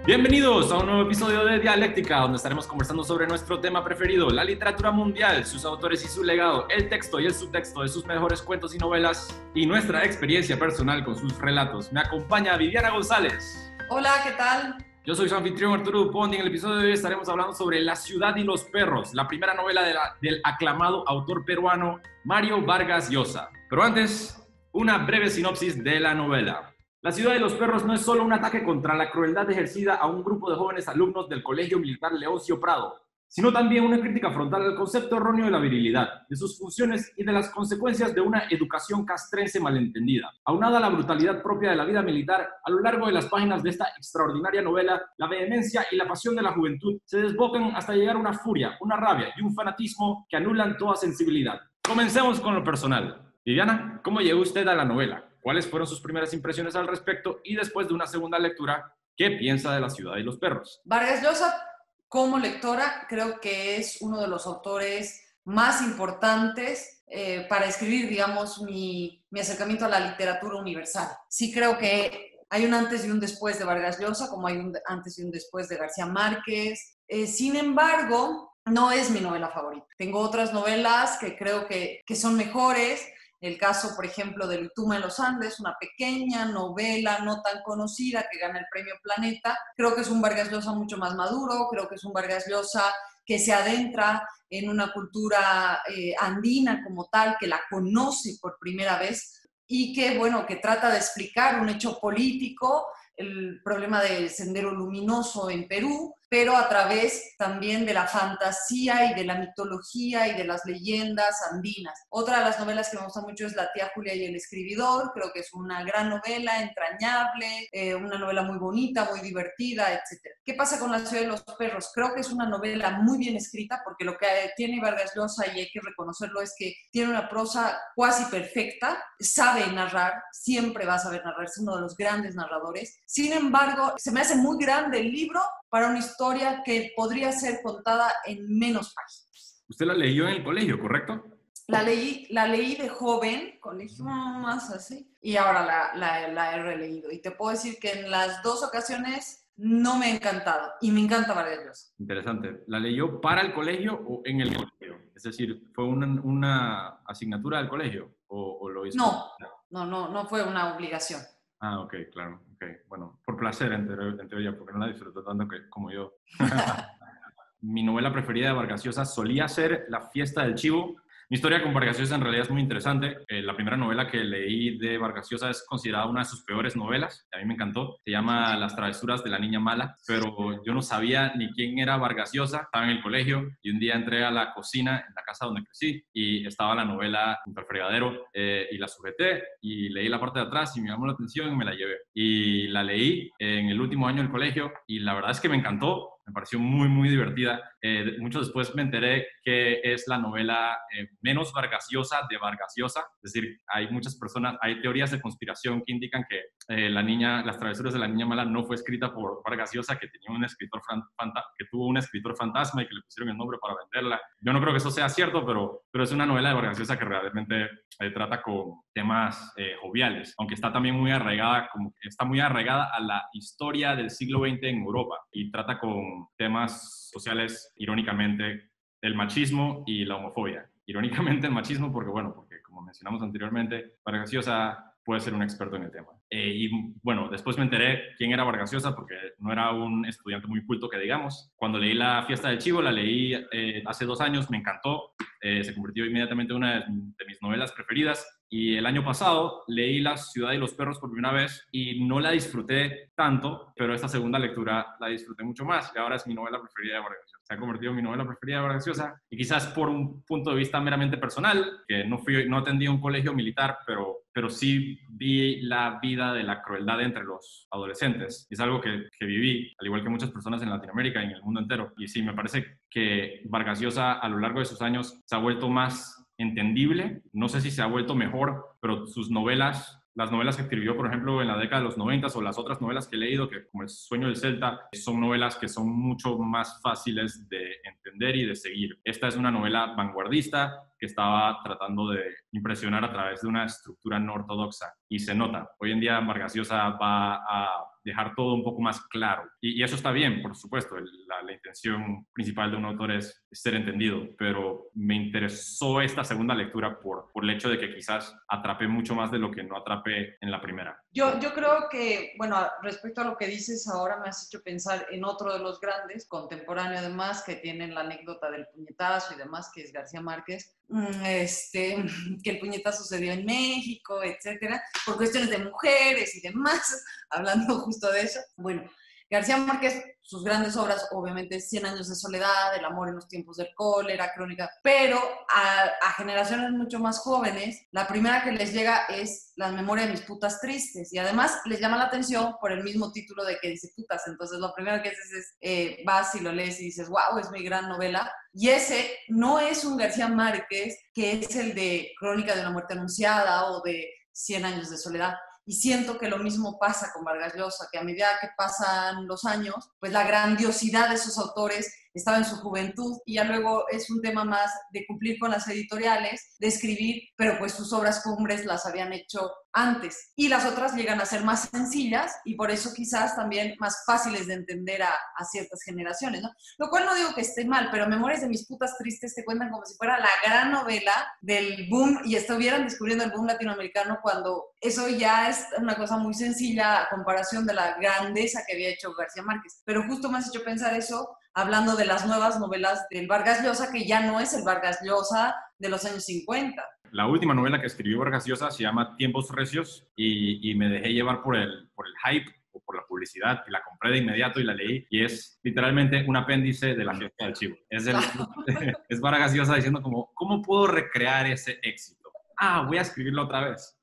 Bienvenidos a un nuevo episodio de Dialéctica, donde estaremos conversando sobre nuestro tema preferido, la literatura mundial, sus autores y su legado, el texto y el subtexto de sus mejores cuentos y novelas, y nuestra experiencia personal con sus relatos. Me acompaña Viviana González. Hola, ¿qué tal? Yo soy su anfitrión Arturo Dupont y en el episodio de hoy estaremos hablando sobre La ciudad y los perros, la primera novela del aclamado autor peruano Mario Vargas Llosa. Pero antes, una breve sinopsis de la novela. La ciudad de los perros no es solo un ataque contra la crueldad ejercida a un grupo de jóvenes alumnos del Colegio Militar Leoncio Prado, sino también una crítica frontal al concepto erróneo de la virilidad, de sus funciones y de las consecuencias de una educación castrense malentendida. Aunada a la brutalidad propia de la vida militar, a lo largo de las páginas de esta extraordinaria novela, la vehemencia y la pasión de la juventud se desbocan hasta llegar a una furia, una rabia y un fanatismo que anulan toda sensibilidad. Comencemos con lo personal. Viviana, ¿cómo llegó usted a la novela? ¿Cuáles fueron sus primeras impresiones al respecto? Y después de una segunda lectura, ¿qué piensa de La ciudad y los perros? Vargas Llosa, como lectora, creo que es uno de los autores más importantes para escribir, digamos, mi acercamiento a la literatura universal. Sí creo que hay un antes y un después de Vargas Llosa, como hay un antes y un después de García Márquez. Sin embargo, no es mi novela favorita. Tengo otras novelas que creo que son mejores. El caso, por ejemplo, de Tuma en los Andes, una pequeña novela no tan conocida que gana el premio Planeta. Creo que es un Vargas Llosa mucho más maduro, creo que es un Vargas Llosa que se adentra en una cultura andina como tal, que la conoce por primera vez y que, bueno, que trata de explicar un hecho político, el problema del Sendero Luminoso en Perú, pero a través también de la fantasía y de la mitología y de las leyendas andinas. Otra de las novelas que me gusta mucho es La tía Julia y el escribidor. Creo que es una gran novela, entrañable, una novela muy bonita, muy divertida, etc. ¿Qué pasa con La ciudad de los perros? Creo que es una novela muy bien escrita, porque lo que tiene Vargas Llosa, y hay que reconocerlo, es que tiene una prosa cuasi perfecta, sabe narrar, siempre va a saber narrar, es uno de los grandes narradores. Sin embargo, se me hace muy grande el libro para una historia que podría ser contada en menos páginas. Usted la leyó en el colegio, ¿correcto? La leí de joven, colegio más así, y ahora la he releído. Y te puedo decir que en las dos ocasiones no me ha encantado, y me encanta Vargas Llosa. Interesante. ¿La leyó para el colegio o en el colegio? Es decir, ¿fue una asignatura del colegio o lo hizo? No fue una obligación. Ah, ok, claro. Okay. Bueno, por placer en teoría, porque no la disfruto tanto como yo. Mi novela preferida de Vargas Llosa solía ser La fiesta del chivo. Mi historia con Vargas Llosa en realidad es muy interesante. La primera novela que leí de Vargas Llosa es considerada una de sus peores novelas. A mí me encantó. Se llama Las travesuras de la niña mala, pero yo no sabía ni quién era Vargas Llosa. Estaba en el colegio y un día entré a la cocina en la casa donde crecí y estaba la novela junto al fregadero y la sujeté y leí la parte de atrás y me llamó la atención y me la llevé. Y la leí en el último año del colegio y la verdad es que me encantó. Me pareció muy, muy divertida. Mucho después me enteré que es la novela menos Vargas Llosa de Vargas Llosa. Es decir, hay muchas personas, hay teorías de conspiración que indican que Las travesuras de la niña mala no fue escrita por Vargas Llosa, que tenía un escritor que tuvo un escritor fantasma y que le pusieron el nombre para venderla. Yo no creo que eso sea cierto, pero es una novela de Vargas Llosa que realmente trata con temas joviales, aunque está también muy arraigada, está muy arraigada a la historia del siglo XX en Europa y trata con temas sociales, irónicamente, el machismo y la homofobia. Irónicamente el machismo porque como mencionamos anteriormente, Vargas Llosa puede ser un experto en el tema. Y bueno, después me enteré quién era Vargas Llosa porque no era un estudiante muy culto que digamos. Cuando leí La fiesta del chivo, la leí hace 2 años, me encantó. Se convirtió inmediatamente en una de mis novelas preferidas. Y el año pasado leí La ciudad y los perros por primera vez y no la disfruté tanto, pero esta segunda lectura la disfruté mucho más y ahora es mi novela preferida de Vargas Llosa. Se ha convertido en mi novela preferida de Vargas Llosa y quizás por un punto de vista meramente personal, que no atendí a un colegio militar, pero sí vi la vida de la crueldad entre los adolescentes. Es algo que viví, al igual que muchas personas en Latinoamérica y en el mundo entero. Y sí, me parece que Vargas Llosa a lo largo de sus años se ha vuelto más entendible, no sé si se ha vuelto mejor, pero sus novelas, las novelas que escribió, por ejemplo, en la década de los 90 o las otras novelas que he leído, que como El sueño del Celta, son novelas que son mucho más fáciles de entender y de seguir. Esta es una novela vanguardista que estaba tratando de impresionar a través de una estructura no ortodoxa y se nota. Hoy en día Vargas Llosa va a dejar todo un poco más claro. Y eso está bien, por supuesto. La intención principal de un autor es ser entendido, pero me interesó esta segunda lectura por el hecho de que quizás atrapé mucho más de lo que no atrapé en la primera. Yo creo que, bueno, respecto a lo que dices ahora, me has hecho pensar en otro de los grandes, contemporáneo además, que tienen la anécdota del puñetazo y demás, que es García Márquez, que el puñetazo se dio en México, etcétera, por cuestiones de mujeres y demás, hablando justo de eso. Bueno, García Márquez, sus grandes obras, obviamente, Cien años de soledad, El amor en los tiempos del cólera, Crónica, pero a generaciones mucho más jóvenes, la primera que les llega es Las memorias de mis putas tristes, y además les llama la atención por el mismo título de que dice putas, entonces lo primero que haces es, vas y lo lees y dices, wow, es mi gran novela, y ese no es un García Márquez que es el de Crónica de una muerte anunciada o de Cien años de soledad. Y siento que lo mismo pasa con Vargas Llosa, que a medida que pasan los años, pues la grandiosidad de esos autores estaba en su juventud y ya luego es un tema más de cumplir con las editoriales, de escribir, pero pues sus obras cumbres las habían hecho antes. Y las otras llegan a ser más sencillas y por eso quizás también más fáciles de entender a ciertas generaciones, ¿no? Lo cual no digo que esté mal, pero Memorias de mis putas tristes te cuentan como si fuera la gran novela del boom y estuvieran descubriendo el boom latinoamericano cuando eso ya es una cosa muy sencilla a comparación de la grandeza que había hecho García Márquez. Pero justo me has hecho pensar eso hablando de las nuevas novelas del Vargas Llosa, que ya no es el Vargas Llosa de los años 50. La última novela que escribió Vargas Llosa se llama Tiempos Recios y me dejé llevar por el hype o por la publicidad, y la compré de inmediato y la leí, y es literalmente un apéndice de La fiesta del chivo. Es Vargas Llosa diciendo como, ¿cómo puedo recrear ese éxito? Voy a escribirlo otra vez.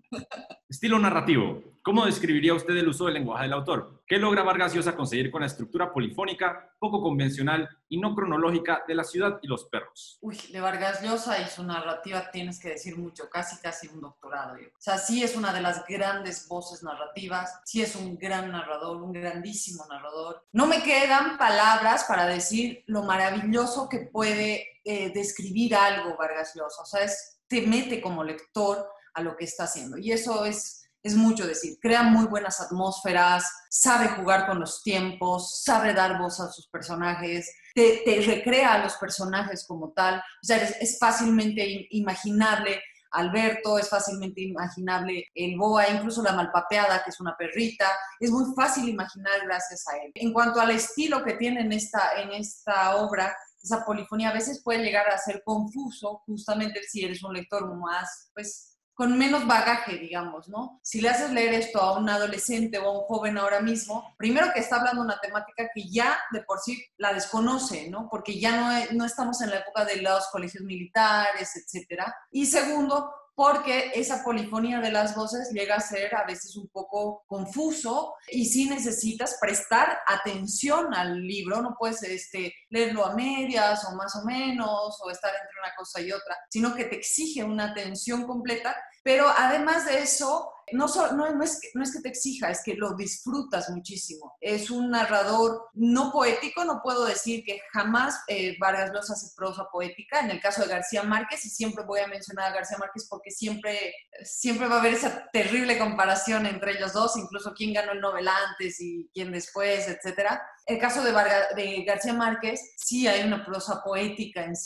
Estilo narrativo. ¿Cómo describiría usted el uso del lenguaje del autor? ¿Qué logra Vargas Llosa conseguir con la estructura polifónica, poco convencional y no cronológica de La ciudad y los perros? Uy, de Vargas Llosa y su narrativa tienes que decir mucho, casi un doctorado. O sea, sí es una de las grandes voces narrativas, sí es un gran narrador, un grandísimo narrador. No me quedan palabras para decir lo maravilloso que puede describir algo Vargas Llosa. O sea, te mete como lector a lo que está haciendo. Y eso es mucho decir. Crea muy buenas atmósferas, sabe jugar con los tiempos, sabe dar voz a sus personajes, te recrea a los personajes como tal. O sea, es fácilmente imaginable Alberto, es fácilmente imaginable el boa, incluso la malpapeada, que es una perrita. Es muy fácil imaginar gracias a él. En cuanto al estilo que tiene en esta obra, esa polifonía a veces puede llegar a ser confuso, justamente si eres un lector más, pues, con menos bagaje, digamos, ¿no? Si le haces leer esto a un adolescente o a un joven ahora mismo, primero que está hablando una temática que ya de por sí la desconoce, ¿no? Porque ya no estamos en la época de los colegios militares, etcétera. Y segundo, porque esa polifonía de las voces llega a ser a veces un poco confuso y sí necesitas prestar atención al libro, no puedes leerlo a medias o más o menos o estar entre una cosa y otra, sino que te exige una atención completa, pero además de eso, no es que te exija, es que lo disfrutas muchísimo. Es un narrador no poético, no puedo decir que jamás Vargas Llosa hace prosa poética, en el caso de García Márquez, y siempre voy a mencionar a García Márquez porque siempre va a haber esa terrible comparación entre ellos dos, incluso quién ganó el Nobel antes y quién después, etcétera. El caso de García Márquez, sí hay una prosa poética en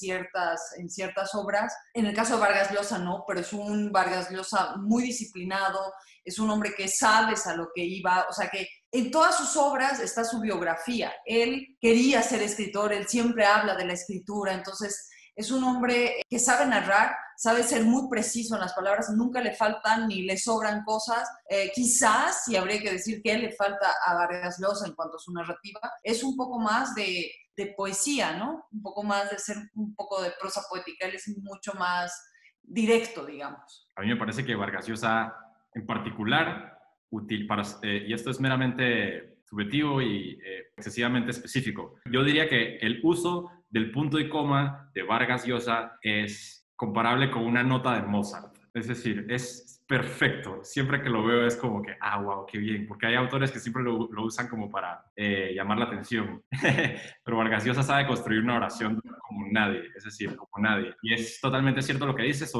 ciertas obras. En el caso de Vargas Llosa no, pero es un Vargas Llosa muy disciplinado, es un hombre que sabes a lo que iba, o sea que en todas sus obras está su biografía. Él quería ser escritor, él siempre habla de la escritura, entonces es un hombre que sabe narrar, sabe ser muy preciso en las palabras, nunca le faltan ni le sobran cosas. Quizás, si habría que decir que le falta a Vargas Llosa en cuanto a su narrativa, es un poco más de poesía, ¿no? Un poco más de ser un poco de prosa poética, él es mucho más directo, digamos. A mí me parece que Vargas Llosa en particular, y esto es meramente subjetivo y excesivamente específico, yo diría que el uso del punto y coma de Vargas Llosa es comparable con una nota de Mozart. Es decir, es perfecto. Siempre que lo veo es como que, wow, qué bien. Porque hay autores que siempre lo usan como para llamar la atención. Pero Vargas Llosa sabe construir una oración como nadie. Es decir, como nadie. Y es totalmente cierto lo que dice sobre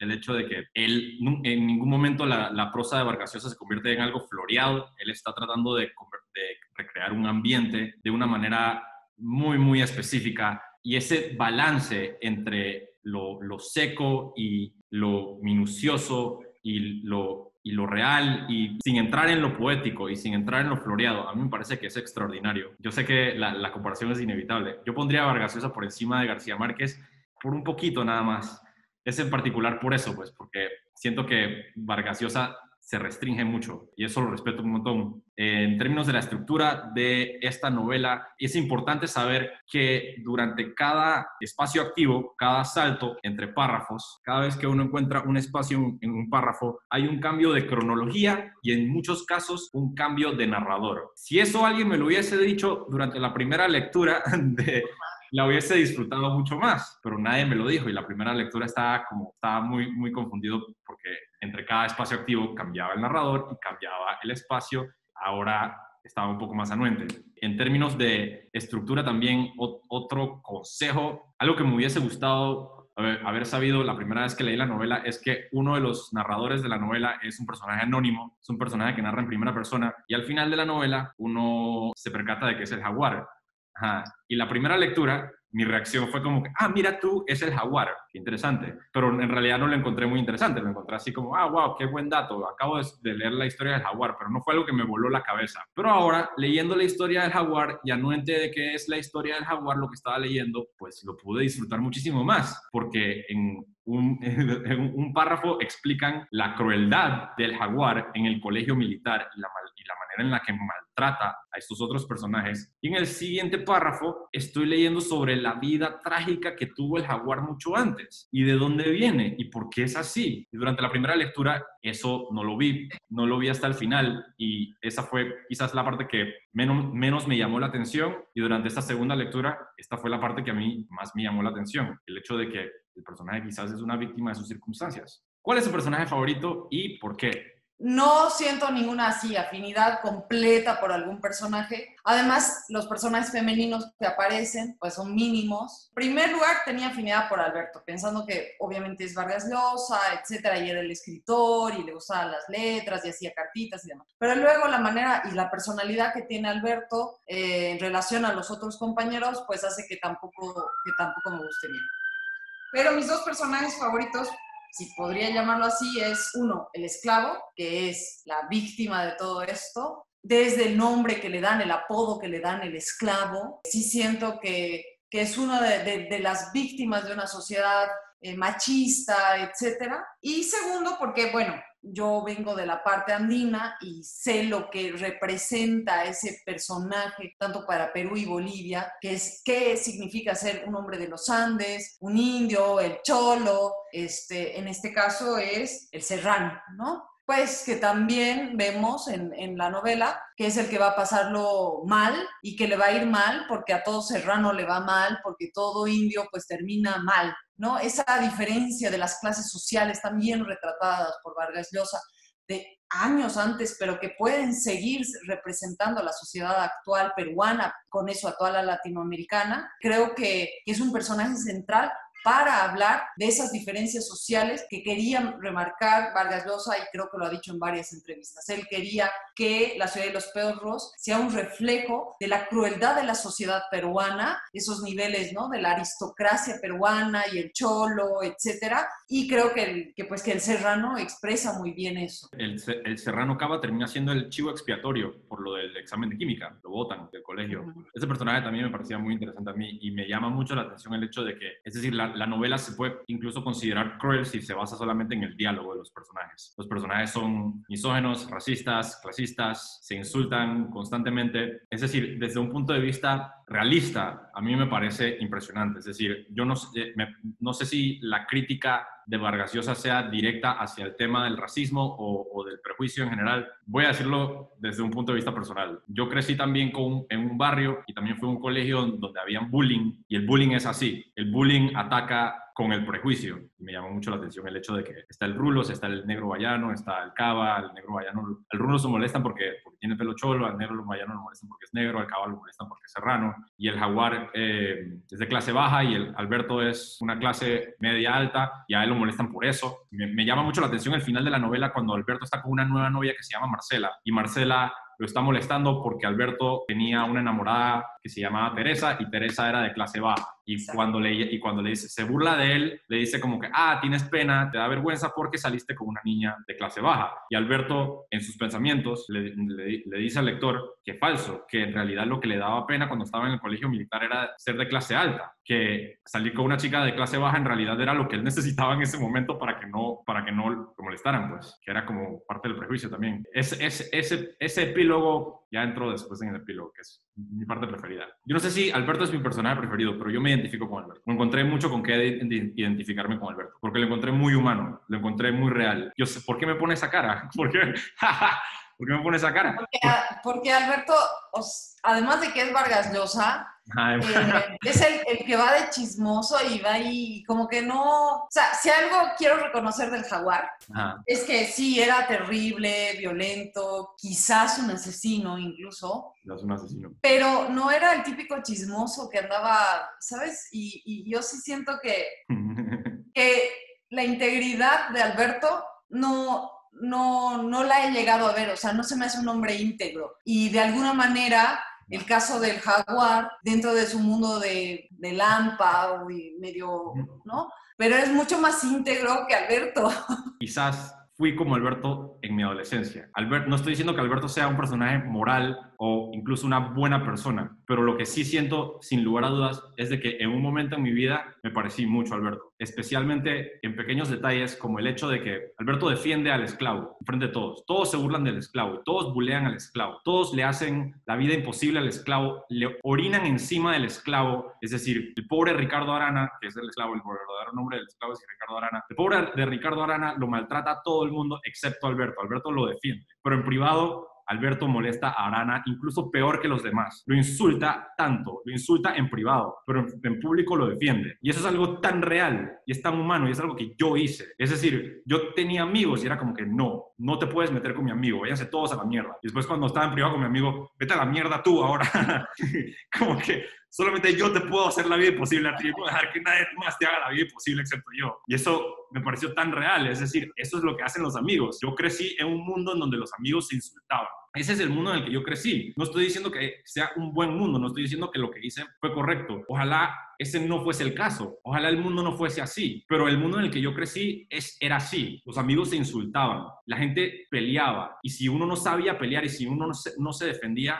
el hecho de que él, en ningún momento la prosa de Vargas Llosa se convierte en algo floreado. Él está tratando de recrear un ambiente de una manera muy, muy específica, y ese balance entre lo seco y lo minucioso y lo real, y sin entrar en lo poético y sin entrar en lo floreado, a mí me parece que es extraordinario. Yo sé que la comparación es inevitable. Yo pondría a Vargas Llosa por encima de García Márquez por un poquito nada más. Es en particular por eso, pues, porque siento que Vargas Llosa se restringe mucho, y eso lo respeto un montón. En términos de la estructura de esta novela, es importante saber que durante cada espacio activo, cada salto entre párrafos, cada vez que uno encuentra un espacio en un párrafo, hay un cambio de cronología y en muchos casos un cambio de narrador. Si eso alguien me lo hubiese dicho durante la primera lectura la hubiese disfrutado mucho más, pero nadie me lo dijo, y la primera lectura estaba muy, muy confundido, porque entre cada espacio activo cambiaba el narrador y cambiaba el espacio. Ahora estaba un poco más anuente. En términos de estructura también, otro consejo, algo que me hubiese gustado haber sabido la primera vez que leí la novela, es que uno de los narradores de la novela es un personaje anónimo, es un personaje que narra en primera persona, y al final de la novela uno se percata de que es el jaguar. Ajá. Y la primera lectura, mi reacción fue como que, mira tú, es el jaguar. Qué interesante. Pero en realidad no lo encontré muy interesante. Lo encontré así como, wow, qué buen dato. Acabo de leer la historia del jaguar, pero no fue algo que me voló la cabeza. Pero ahora, leyendo la historia del jaguar y anuente de qué es la historia del jaguar, lo que estaba leyendo, pues lo pude disfrutar muchísimo más. Porque en un párrafo explican la crueldad del jaguar en el colegio militar y la manera en la que maltrata a estos otros personajes. Y en el siguiente párrafo estoy leyendo sobre la vida trágica que tuvo el jaguar mucho antes, y de dónde viene y por qué es así. Y durante la primera lectura eso no lo vi hasta el final, y esa fue quizás la parte que menos me llamó la atención, y durante esta segunda lectura esta fue la parte que a mí más me llamó la atención, el hecho de que el personaje quizás es una víctima de sus circunstancias. ¿Cuál es su personaje favorito y por qué? No siento ninguna así afinidad completa por algún personaje. Además, los personajes femeninos que aparecen pues son mínimos. En primer lugar, tenía afinidad por Alberto, pensando que obviamente es Vargas Llosa, etcétera, y era el escritor y le gustaban las letras y hacía cartitas y demás. Pero luego la manera y la personalidad que tiene Alberto en relación a los otros compañeros pues hace que tampoco me guste bien. Pero mis dos personajes favoritos, si podría llamarlo así, es uno, el esclavo, que es la víctima de todo esto. Desde el nombre que le dan, el apodo que le dan, el esclavo, sí siento que es una de las víctimas de una sociedad machista, etcétera. Y segundo, porque, bueno, yo vengo de la parte andina y sé lo que representa ese personaje, tanto para Perú y Bolivia, que es qué significa ser un hombre de los Andes, un indio, el cholo, en este caso es el serrano, ¿no? Pues que también vemos en la novela que es el que va a pasarlo mal y que le va a ir mal porque a todo serrano le va mal, porque todo indio pues termina mal, ¿no? Esa diferencia de las clases sociales también retratadas por Vargas Llosa de años antes, pero que pueden seguir representando a la sociedad actual peruana, con eso a toda la latinoamericana, creo que es un personaje central para hablar de esas diferencias sociales que querían remarcar Vargas Llosa, y creo que lo ha dicho en varias entrevistas. Él quería que La ciudad de los perros sea un reflejo de la crueldad de la sociedad peruana, esos niveles, ¿no?, de la aristocracia peruana y el cholo, etcétera, y creo que el serrano expresa muy bien eso. El serrano Cava termina siendo el chivo expiatorio por lo del examen de química, lo botan del colegio. Ese personaje también me parecía muy interesante a mí, y me llama mucho la atención el hecho de que, es decir, la novela se puede incluso considerar cruel si se basa solamente en el diálogo de los personajes. Los personajes son misóginos, racistas, clasistas, se insultan constantemente. Es decir, desde un punto de vista realista, a mí me parece impresionante. Es decir, yo no sé si la crítica de Vargas Llosa sea directa hacia el tema del racismo o del prejuicio en general. Voy a decirlo desde un punto de vista personal. Yo crecí también en un barrio, y también fue un colegio donde había bullying, y el bullying es así. El bullying ataca con el prejuicio. Y me llamó mucho la atención el hecho de que está el rulos, está el negro bayano, está el caba, el negro bayano. Al rulo se molestan porque tiene pelo cholo, al negro bayano lo molestan porque es negro, al caba lo molestan porque es serrano, y el jaguar es de clase baja y el Alberto es una clase media alta y a él lo molestan por eso. Me llama mucho la atención el final de la novela cuando Alberto está con una nueva novia que se llama Marcela, y Marcela lo está molestando porque Alberto tenía una enamorada que se llamaba Teresa y Teresa era de clase baja. Y cuando le dice, se burla de él, le dice como que, tienes pena, te da vergüenza porque saliste con una niña de clase baja. Y Alberto, en sus pensamientos, le dice al lector que es falso, que en realidad lo que le daba pena cuando estaba en el colegio militar era ser de clase alta, que salir con una chica de clase baja en realidad era lo que él necesitaba en ese momento para que no lo molestaran, pues, que era como parte del prejuicio también. Ese epílogo ya entró después en el epílogo, que es mi parte preferida. Yo no sé si Alberto es mi personaje preferido, pero yo me identifico con Alberto. Me encontré mucho con qué identificarme con Alberto, porque lo encontré muy humano, lo encontré muy real. Yo sé, ¿por qué me pone esa cara? ¿Por qué me pone esa cara? Porque Alberto, además de que es Vargas Llosa, es el que va de chismoso y va y como que no... O sea, si algo quiero reconocer del jaguar, es que sí, era terrible, violento, quizás un asesino incluso. Es un asesino. Pero no era el típico chismoso que andaba, ¿sabes? Y yo sí siento que la integridad de Alberto no la he llegado a ver, o sea, no se me hace un hombre íntegro. Y de alguna manera, el caso del jaguar, dentro de su mundo de Lampa y medio, ¿no? Pero es mucho más íntegro que Alberto. Quizás fui como Alberto en mi adolescencia. No estoy diciendo que Alberto sea un personaje moral o incluso una buena persona, pero lo que sí siento, sin lugar a dudas, es de que en un momento en mi vida me parecí mucho a Alberto, especialmente en pequeños detalles como el hecho de que Alberto defiende al esclavo frente a todos. Todos se burlan del esclavo, todos bulean al esclavo, todos le hacen la vida imposible al esclavo, le orinan encima del esclavo, es decir, el pobre Ricardo Arana, que es el esclavo, el verdadero nombre del esclavo es Ricardo Arana, el pobre de Ricardo Arana lo maltrata a todo el mundo excepto a Alberto. Alberto lo defiende, pero en privado Alberto molesta a Arana incluso peor que los demás. Lo insulta tanto, lo insulta en privado, pero en público lo defiende. Y eso es algo tan real y es tan humano y es algo que yo hice. Es decir, yo tenía amigos y era como que no te puedes meter con mi amigo, váyanse todos a la mierda. Y después cuando estaba en privado con mi amigo, vete a la mierda tú ahora. Como que solamente yo te puedo hacer la vida imposible a ti, puedo dejar que nadie más te haga la vida imposible excepto yo. Y eso me pareció tan real, es decir, eso es lo que hacen los amigos. Yo crecí en un mundo en donde los amigos se insultaban. Ese es el mundo en el que yo crecí. No estoy diciendo que sea un buen mundo, no estoy diciendo que lo que hice fue correcto. Ojalá ese no fuese el caso. Ojalá el mundo no fuese así. Pero el mundo en el que yo crecí era así. Los amigos se insultaban, la gente peleaba. Y si uno no sabía pelear y si uno no se defendía,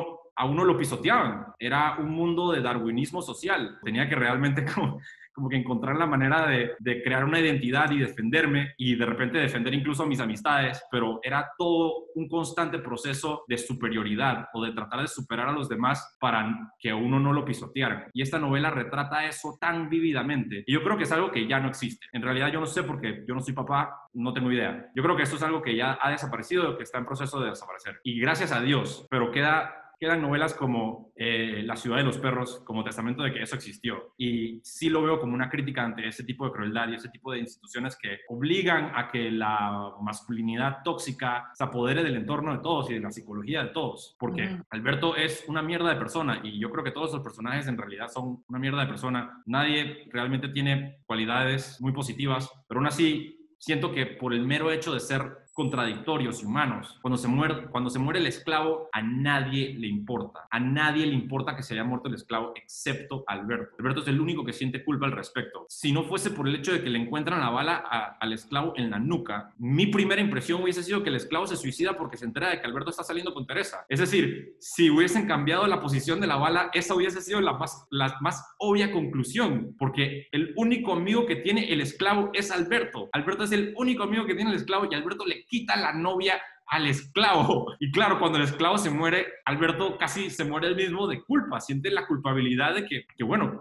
a uno lo pisoteaban. Era un mundo de darwinismo social. Tenía que realmente como que encontrar la manera de crear una identidad y defenderme y de repente defender incluso a mis amistades, pero era todo un constante proceso de superioridad o de tratar de superar a los demás para que a uno no lo pisotearan. Y esta novela retrata eso tan vívidamente. Y yo creo que es algo que ya no existe. En realidad yo no sé porque yo no soy papá, no tengo idea. Yo creo que esto es algo que ya ha desaparecido, que está en proceso de desaparecer. Y gracias a Dios, pero quedan novelas como La ciudad de los perros como testamento de que eso existió. Y sí lo veo como una crítica ante ese tipo de crueldad y ese tipo de instituciones que obligan a que la masculinidad tóxica se apodere del entorno de todos y de la psicología de todos. Porque Alberto es una mierda de persona y yo creo que todos los personajes en realidad son una mierda de persona. Nadie realmente tiene cualidades muy positivas, pero aún así siento que por el mero hecho de ser contradictorios y humanos, cuando se muere el esclavo, a nadie le importa. A nadie le importa que se haya muerto el esclavo, excepto Alberto. Alberto es el único que siente culpa al respecto. Si no fuese por el hecho de que le encuentran la bala al esclavo en la nuca, mi primera impresión hubiese sido que el esclavo se suicida porque se entera de que Alberto está saliendo con Teresa. Es decir, si hubiesen cambiado la posición de la bala, esa hubiese sido la más obvia conclusión, porque el único amigo que tiene el esclavo es Alberto. Alberto es el único amigo que tiene el esclavo y Alberto le quita la novia al esclavo. Y claro, cuando el esclavo se muere, Alberto casi se muere él mismo de culpa. Siente la culpabilidad de que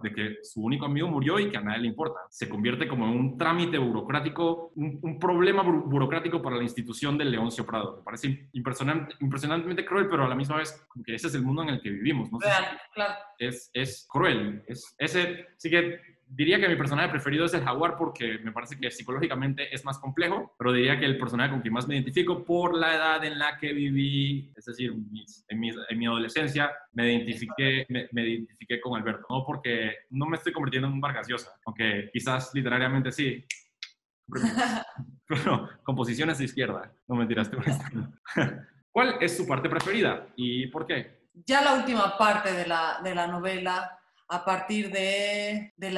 su único amigo murió y que a nadie le importa. Se convierte como en un trámite burocrático, un problema burocrático para la institución del Leoncio Prado. Me parece impresionantemente cruel, pero a la misma vez como que ese es el mundo en el que vivimos, ¿no? Real, claro. Es cruel. Sí que diría que mi personaje preferido es el jaguar porque me parece que psicológicamente es más complejo, pero diría que el personaje con quien más me identifico por la edad en la que viví, es decir, en mi adolescencia, me identifiqué con Alberto, no porque no me estoy convirtiendo en un Vargas Llosa, aunque quizás literariamente sí, pero con posiciones de izquierda, no mentiras, ¿Cuál es su parte preferida y por qué? Ya la última parte de la novela, a partir de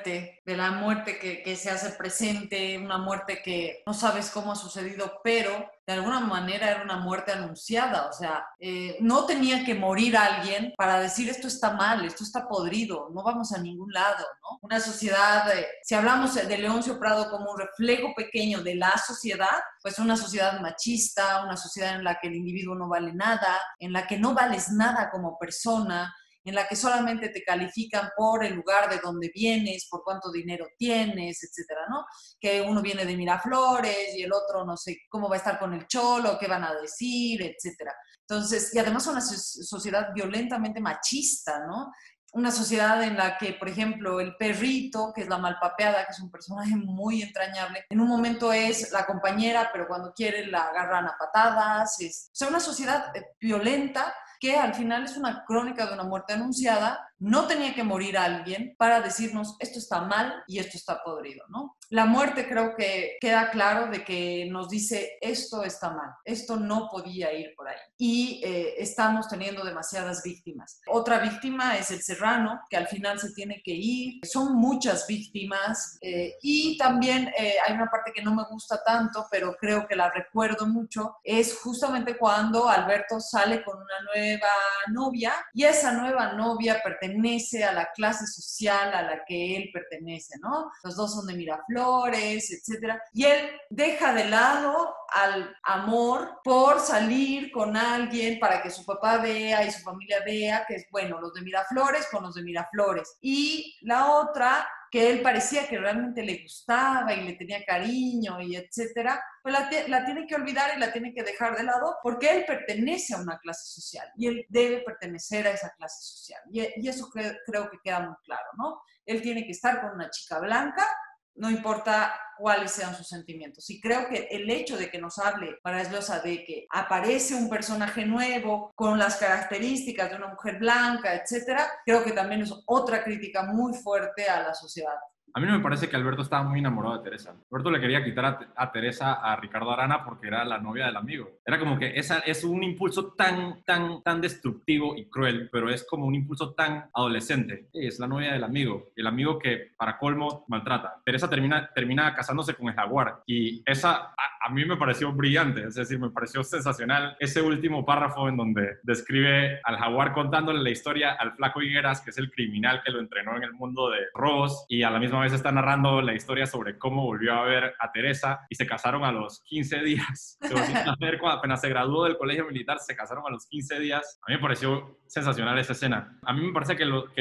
la muerte que se hace presente, una muerte que no sabes cómo ha sucedido, pero de alguna manera era una muerte anunciada, o sea, no tenía que morir alguien para decir esto está mal, esto está podrido, no vamos a ningún lado, ¿no? Una sociedad, si hablamos de Leoncio Prado como un reflejo pequeño de la sociedad, pues una sociedad machista, una sociedad en la que el individuo no vale nada, en la que no vales nada como persona, en la que solamente te califican por el lugar de donde vienes, por cuánto dinero tienes, etcétera, ¿no? Que uno viene de Miraflores y el otro no sé cómo va a estar con el cholo, qué van a decir, etcétera. Entonces, y además una sociedad violentamente machista, ¿no? Una sociedad en la que, por ejemplo, el perrito, que es la malpapeada, que es un personaje muy entrañable, en un momento es la compañera, pero cuando quiere la agarran a patadas. O sea, una sociedad violenta que al final es una crónica de una muerte anunciada. No tenía que morir alguien para decirnos esto está mal y esto está podrido, ¿no? La muerte creo que queda claro de que nos dice esto está mal, esto no podía ir por ahí y estamos teniendo demasiadas víctimas. Otra víctima es el serrano, que al final se tiene que ir. Son muchas víctimas y también hay una parte que no me gusta tanto, pero creo que la recuerdo mucho, es justamente cuando Alberto sale con una nueva novia y esa nueva novia pertenece a la clase social a la que él pertenece, ¿no? Los dos son de Miraflores, etcétera, y él deja de lado al amor por salir con alguien para que su papá vea y su familia vea que es, bueno, los de Miraflores con los de Miraflores, y la otra que él parecía que realmente le gustaba y le tenía cariño y etcétera, pues la tiene que olvidar y la tiene que dejar de lado porque él pertenece a una clase social y él debe pertenecer a esa clase social. Y eso creo que queda muy claro, ¿no? Él tiene que estar con una chica blanca, no importa cuáles sean sus sentimientos. Y creo que el hecho de que nos hable Vargas Llosa de que aparece un personaje nuevo con las características de una mujer blanca, etcétera, creo que también es otra crítica muy fuerte a la sociedad. A mí no me parece que Alberto estaba muy enamorado de Teresa. Alberto le quería quitar a Teresa a Ricardo Arana porque era la novia del amigo. Era como que esa es un impulso tan destructivo y cruel, pero es como un impulso tan adolescente. Es la novia del amigo, el amigo que para colmo maltrata. Teresa termina casándose con el jaguar y esa a mí me pareció brillante, es decir, me pareció sensacional ese último párrafo en donde describe al jaguar contándole la historia al flaco Higueras, que es el criminal que lo entrenó en el mundo de robos, y a la misma vez está narrando la historia sobre cómo volvió a ver a Teresa y se casaron a los 15 días. Se volvieron a ver cuando apenas se graduó del colegio militar, se casaron a los 15 días. A mí me pareció sensacional esa escena. A mí me parece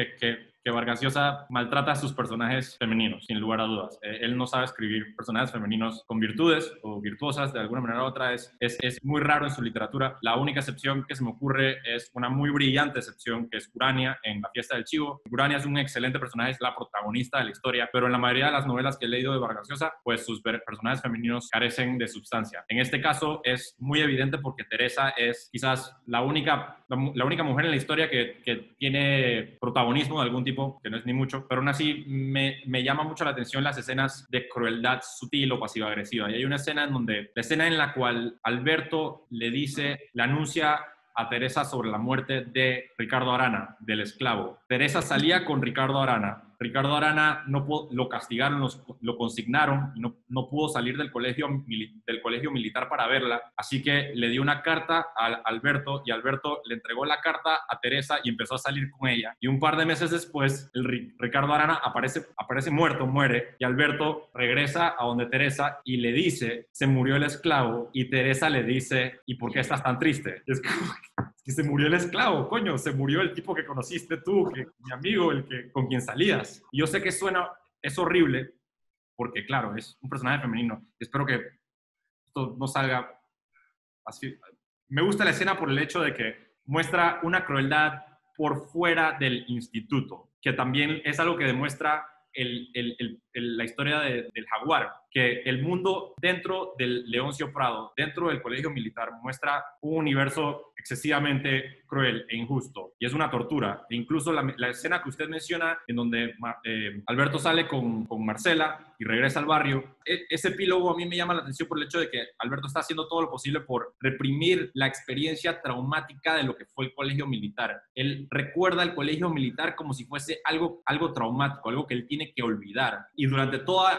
que Vargas Llosa maltrata a sus personajes femeninos, sin lugar a dudas. Él no sabe escribir personajes femeninos con virtudes o virtuosas de alguna manera u otra. Es muy raro en su literatura. La única excepción que se me ocurre es una muy brillante excepción, que es Urania en La fiesta del chivo. Urania es un excelente personaje, es la protagonista de la historia, pero en la mayoría de las novelas que he leído de Vargas Llosa, pues sus personajes femeninos carecen de sustancia. En este caso es muy evidente porque Teresa es quizás la única mujer en la historia que tiene protagonismo de algún tipo, que no es ni mucho, pero aún así me llama mucho la atención las escenas de crueldad sutil o pasiva-agresiva. Y hay una escena en la cual Alberto le anuncia a Teresa sobre la muerte de Ricardo Arana, del esclavo. Teresa salía con Ricardo Arana. Ricardo Arana lo castigaron, lo consignaron y no pudo salir del colegio militar para verla, así que le dio una carta a Alberto y Alberto le entregó la carta a Teresa y empezó a salir con ella. Y un par de meses después, Ricardo Arana aparece muerto, muere, y Alberto regresa a donde Teresa y le dice, se murió el esclavo, y Teresa le dice, ¿y por qué estás tan triste? Y es como que se murió el esclavo, coño, se murió el tipo que conociste tú, mi amigo, con quien salías. Y yo sé que es horrible, porque claro, es un personaje femenino. Espero que esto no salga así. Me gusta la escena por el hecho de que muestra una crueldad por fuera del instituto, que también es algo que demuestra la historia del jaguar, que el mundo dentro del Leoncio Prado, dentro del colegio militar, muestra un universo excesivamente cruel e injusto, y es una tortura. E incluso la escena que usted menciona, en donde Alberto sale con Marcela y regresa al barrio, ese epílogo a mí me llama la atención por el hecho de que Alberto está haciendo todo lo posible por reprimir la experiencia traumática de lo que fue el colegio militar. Él recuerda el colegio militar como si fuese algo traumático, algo que él tiene que olvidar. Y durante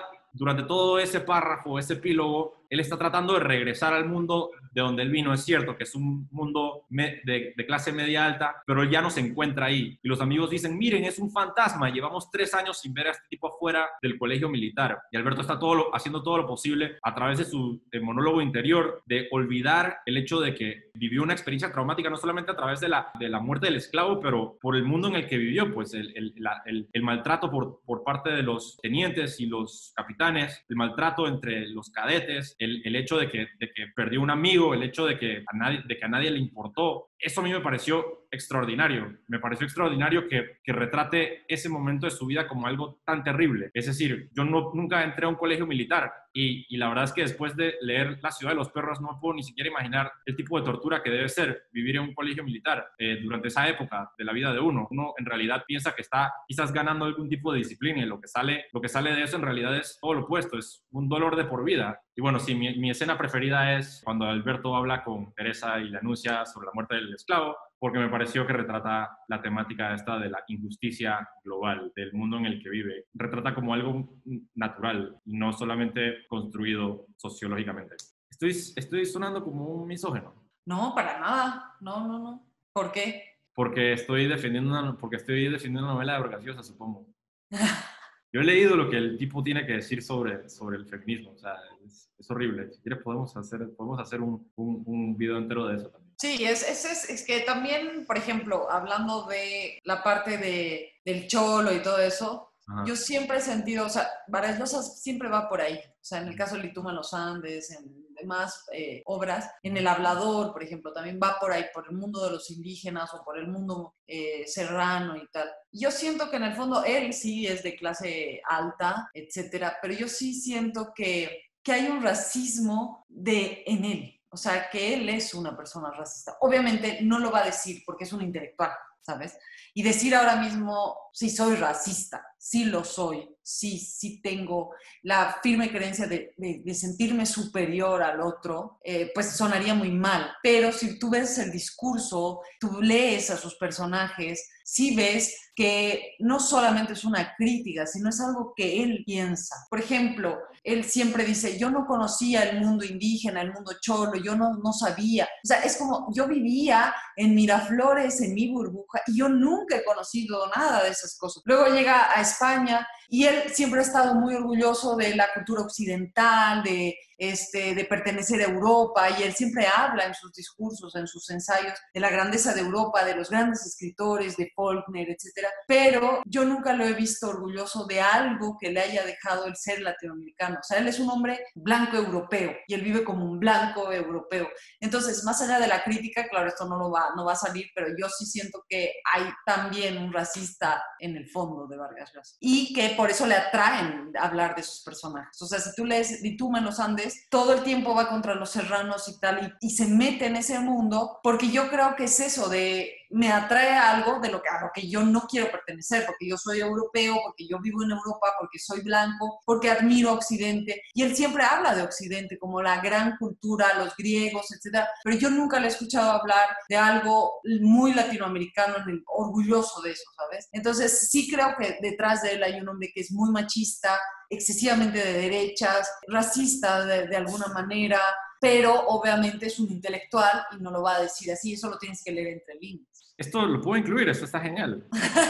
todo ese párrafo, ese epílogo, él está tratando de regresar al mundo de donde él vino. Es cierto que es un mundo de clase media alta, pero él ya no se encuentra ahí. Y los amigos dicen, miren, es un fantasma, llevamos 3 años sin ver a este tipo afuera del colegio militar. Y Alberto está haciendo todo lo posible a través de su monólogo interior de olvidar el hecho de que vivió una experiencia traumática, no solamente a través de la muerte del esclavo, pero por el mundo en el que vivió, pues el maltrato por parte de los tenientes y los capitanes, el maltrato entre los cadetes, el hecho de que perdió un amigo, el hecho de que a nadie le importó. Eso a mí me pareció extraordinario. Me pareció extraordinario que retrate ese momento de su vida como algo tan terrible. Es decir, yo nunca entré a un colegio militar y la verdad es que después de leer La ciudad de los perros no puedo ni siquiera imaginar el tipo de tortura que debe ser vivir en un colegio militar durante esa época de la vida de uno. Uno en realidad piensa que está quizás ganando algún tipo de disciplina y lo que sale de eso en realidad es todo lo opuesto, es un dolor de por vida. Y bueno, sí, mi escena preferida es cuando Alberto habla con Teresa y le anuncia sobre la muerte del esclavo, porque me pareció que retrata la temática esta de la injusticia global, del mundo en el que vive. Retrata como algo natural y no solamente construido sociológicamente. Estoy sonando como un misógino. No, para nada. No. ¿Por qué? Porque estoy defendiendo una novela de Vargas Llosa, supongo. Yo he leído lo que el tipo tiene que decir sobre el feminismo, o sea, es horrible. Si quieres podemos hacer un video entero de eso también. Sí, es que también, por ejemplo, hablando de la parte del cholo y todo eso, Ajá. yo siempre he sentido, o sea, Vargas Llosa siempre va por ahí. O sea, en el caso de Lituma en los Andes, en demás obras, en El Hablador, por ejemplo, también va por ahí, por el mundo de los indígenas o por el mundo serrano y tal. Yo siento que en el fondo él sí es de clase alta, etcétera, pero yo sí siento que hay un racismo en él. O sea, que él es una persona racista. Obviamente no lo va a decir porque es un intelectual, ¿sabes? Y decir ahora mismo, sí soy racista, sí lo soy, sí tengo la firme creencia de sentirme superior al otro, pues sonaría muy mal. Pero si tú ves el discurso, tú lees a sus personajes, sí ves que no solamente es una crítica, sino es algo que él piensa. Por ejemplo, él siempre dice, yo no conocía el mundo indígena, el mundo cholo, yo no sabía. O sea, es como, yo vivía en Miraflores, en mi burbuja, y yo nunca he conocido nada de esas cosas. Luego llega a España y él siempre ha estado muy orgulloso de la cultura occidental, de pertenecer a Europa, y él siempre habla en sus discursos, en sus ensayos, de la grandeza de Europa, de los grandes escritores, de Faulkner, etcétera. Pero yo nunca lo he visto orgulloso de algo que le haya dejado el ser latinoamericano. O sea, él es un hombre blanco europeo y él vive como un blanco europeo. Entonces, más allá de la crítica, claro, esto no va a salir, pero yo sí siento que hay también un racista en el fondo de Vargas Llosa y que por eso le atraen hablar de sus personajes. O sea, si tú lees Lituma en los Andes, todo el tiempo va contra los serranos y tal, y se mete en ese mundo, porque yo creo que es eso de, me atrae algo a lo que yo no quiero pertenecer, porque yo soy europeo, porque yo vivo en Europa, porque soy blanco, porque admiro Occidente, y él siempre habla de Occidente como la gran cultura, los griegos, etcétera, pero yo nunca le he escuchado hablar de algo muy latinoamericano, orgulloso de eso, ¿sabes? Entonces sí creo que detrás de él hay un hombre que es muy machista, excesivamente de derechas, racista de alguna manera, pero obviamente es un intelectual y no lo va a decir así, eso lo tienes que leer entre líneas. Esto lo puedo incluir, esto está genial.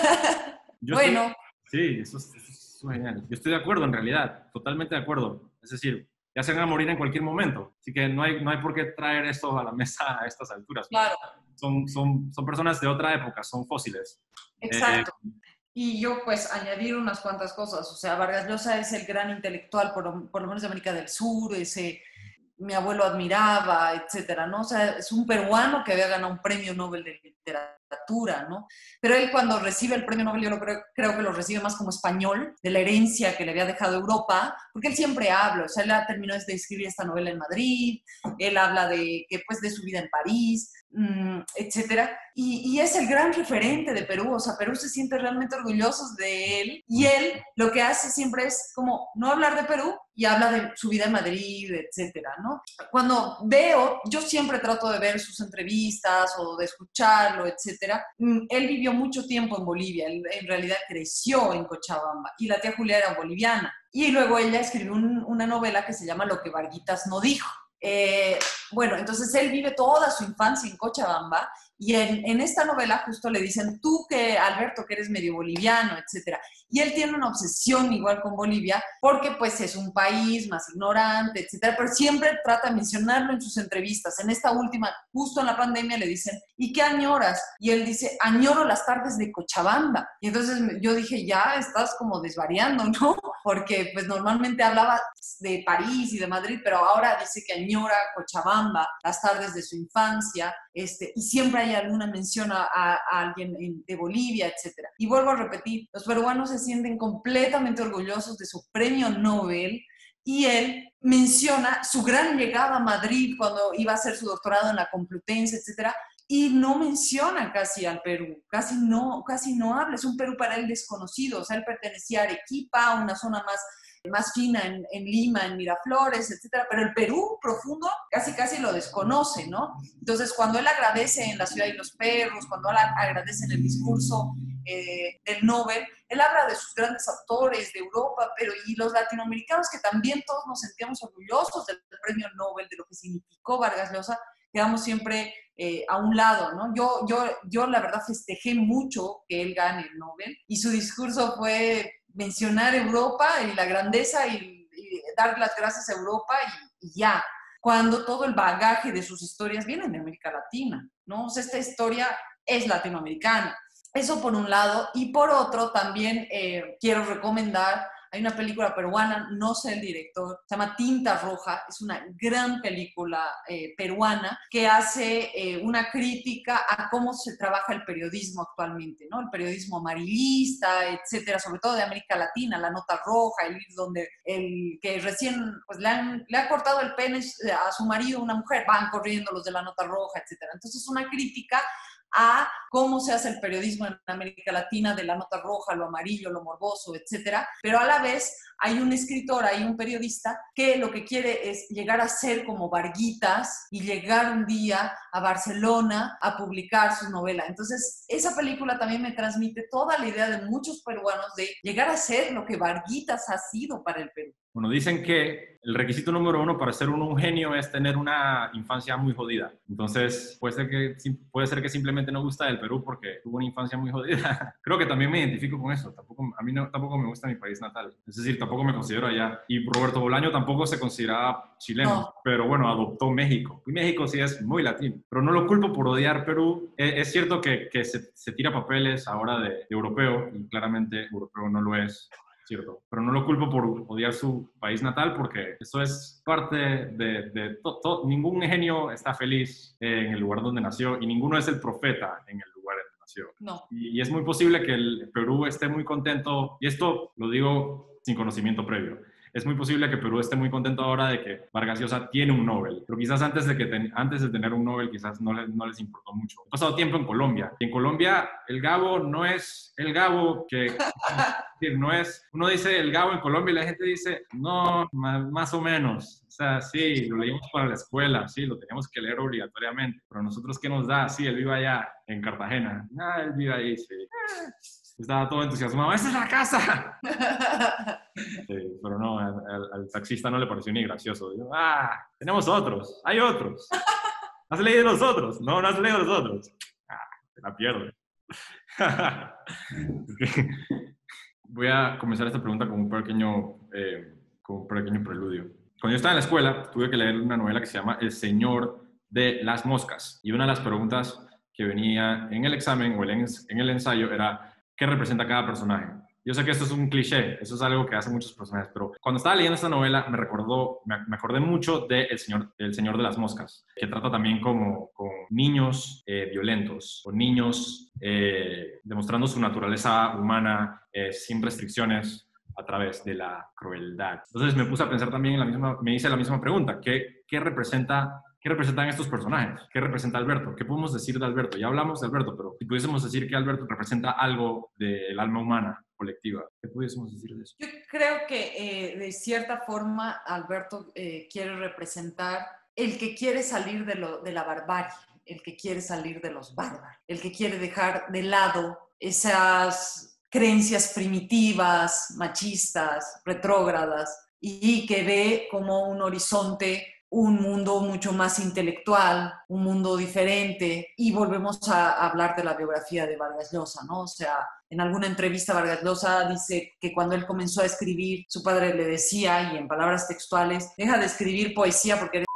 Bueno. Sí, eso es genial. Yo estoy de acuerdo en realidad, totalmente de acuerdo. Es decir, ya se van a morir en cualquier momento, así que no hay por qué traer esto a la mesa a estas alturas. Claro. Son personas de otra época, son fósiles. Exacto. Y yo, pues, añadir unas cuantas cosas. O sea, Vargas Llosa es el gran intelectual, por lo menos de América del Sur, mi abuelo admiraba, etcétera, ¿no? O sea, es un peruano que había ganado un premio Nobel de literatura, ¿no? Pero él cuando recibe el premio Nobel, yo creo que lo recibe más como español, de la herencia que le había dejado Europa, porque él siempre habla, o sea, él terminó de escribir esta novela en Madrid, él habla de su vida en París, etcétera, y es el gran referente de Perú, o sea, Perú se siente realmente orgullosos de él, y él lo que hace siempre es como no hablar de Perú, y habla de su vida en Madrid, etcétera, ¿no? Cuando yo siempre trato de ver sus entrevistas o de escucharlo, etcétera. Él vivió mucho tiempo en Bolivia, él en realidad creció en Cochabamba y la tía Julia era boliviana. Y luego ella escribió una novela que se llama Lo que Varguitas no dijo. Bueno, entonces él vive toda su infancia en Cochabamba y en esta novela justo le dicen, tú que Alberto, que eres medio boliviano, etcétera. Y él tiene una obsesión igual con Bolivia porque pues es un país más ignorante, etcétera, pero siempre trata de mencionarlo en sus entrevistas. En esta última, justo en la pandemia, le dicen, ¿y qué añoras? Y él dice, añoro las tardes de Cochabamba. Y entonces yo dije, ya estás como desvariando, ¿no? Porque pues normalmente hablaba de París y de Madrid, pero ahora dice que añora Cochabamba, las tardes de su infancia, y siempre hay alguna mención a alguien de Bolivia, etcétera. Y vuelvo a repetir, los peruanos se sienten completamente orgullosos de su premio Nobel y él menciona su gran llegada a Madrid cuando iba a hacer su doctorado en la Complutense, etcétera, y no menciona casi al Perú, casi no habla, es un Perú para él desconocido, o sea, él pertenecía a Arequipa, una zona más fina en Lima, en Miraflores, etcétera, pero el Perú profundo casi lo desconoce, ¿no? Entonces, cuando él agradece en La Ciudad y los Perros, cuando él agradece en el discurso del Nobel, él habla de sus grandes autores de Europa, pero y los latinoamericanos que también todos nos sentíamos orgullosos del premio Nobel, de lo que significó Vargas Llosa, quedamos siempre a un lado, ¿no? Yo la verdad festejé mucho que él gane el Nobel y su discurso fue mencionar Europa y la grandeza y dar las gracias a Europa y ya, cuando todo el bagaje de sus historias viene de América Latina, ¿no? O sea, esta historia es latinoamericana. Eso por un lado, y por otro también quiero recomendar, hay una película peruana, no sé el director, se llama Tinta Roja, es una gran película peruana que hace una crítica a cómo se trabaja el periodismo actualmente, ¿no? El periodismo amarillista, etcétera, sobre todo de América Latina, La Nota Roja, el donde el que recién pues, le ha cortado el pene a su marido, una mujer, van corriendo los de La Nota Roja, etcétera. Entonces, una crítica a cómo se hace el periodismo en América Latina, de la nota roja, lo amarillo, lo morboso, etcétera, pero a la vez hay un escritor, hay un periodista que lo que quiere es llegar a ser como Varguitas y llegar un día a Barcelona a publicar su novela. Entonces, esa película también me transmite toda la idea de muchos peruanos de llegar a ser lo que Varguitas ha sido para el Perú. Bueno, dicen que el requisito número uno para ser un genio es tener una infancia muy jodida. Entonces, puede ser que simplemente no gusta del Perú porque tuvo una infancia muy jodida. Creo que también me identifico con eso. A mí tampoco me gusta mi país natal. Es decir, tampoco me considero allá. Y Roberto Bolaño tampoco se consideraba chileno, no. Pero bueno, adoptó México. Y México sí es muy latino. Pero no lo culpo por odiar Perú. Es cierto que se tira papeles ahora de europeo, y claramente europeo no lo es. Cierto, pero no lo culpo por odiar su país natal porque eso es parte de todo. Ningún genio está feliz en el lugar donde nació y ninguno es el profeta en el lugar donde nació. No. Y es muy posible que el Perú esté muy contento, y esto lo digo sin conocimiento previo. Es muy posible que Perú esté muy contento ahora de que Vargas Llosa tiene un Nobel, pero quizás antes de tener un Nobel quizás no les importó mucho. He pasado tiempo en Colombia, y en Colombia el Gabo no es el Gabo que... no es, uno dice el Gabo en Colombia y la gente dice, no, más o menos. O sea, sí, lo leímos para la escuela, sí, lo teníamos que leer obligatoriamente, pero nosotros, ¿qué nos da? Sí, él vive allá, en Cartagena. Él vive ahí, sí. Estaba todo entusiasmado, ¡esa es la casa! Sí, pero no, al taxista no le pareció ni gracioso. Digo, tenemos otros, hay otros. ¿Has leído los otros? No, no has leído los otros. Te la pierdes. Voy a comenzar esta pregunta con un pequeño preludio. Cuando yo estaba en la escuela, tuve que leer una novela que se llama El Señor de las Moscas. Y una de las preguntas que venía en el examen o en el ensayo era, ¿qué representa cada personaje? Yo sé que esto es un cliché, eso es algo que hacen muchos personajes, pero cuando estaba leyendo esta novela me acordé mucho de El Señor de las Moscas, que trata también como con niños violentos, o niños demostrando su naturaleza humana sin restricciones a través de la crueldad. Entonces me puse a pensar también me hice la misma pregunta, ¿qué representan estos personajes? ¿Qué representa Alberto? ¿Qué podemos decir de Alberto? Ya hablamos de Alberto, pero si pudiésemos decir que Alberto representa algo del alma humana colectiva, ¿qué pudiésemos decir de eso? Yo creo que de cierta forma Alberto quiere representar el que quiere salir de la barbarie, el que quiere salir de los bárbaros, el que quiere dejar de lado esas creencias primitivas, machistas, retrógradas, y que ve como un horizonte, un mundo mucho más intelectual, un mundo diferente, y volvemos a hablar de la biografía de Vargas Llosa, ¿no? O sea, en alguna entrevista Vargas Llosa dice que cuando él comenzó a escribir, su padre le decía, y en palabras textuales, deja de escribir poesía porque eres...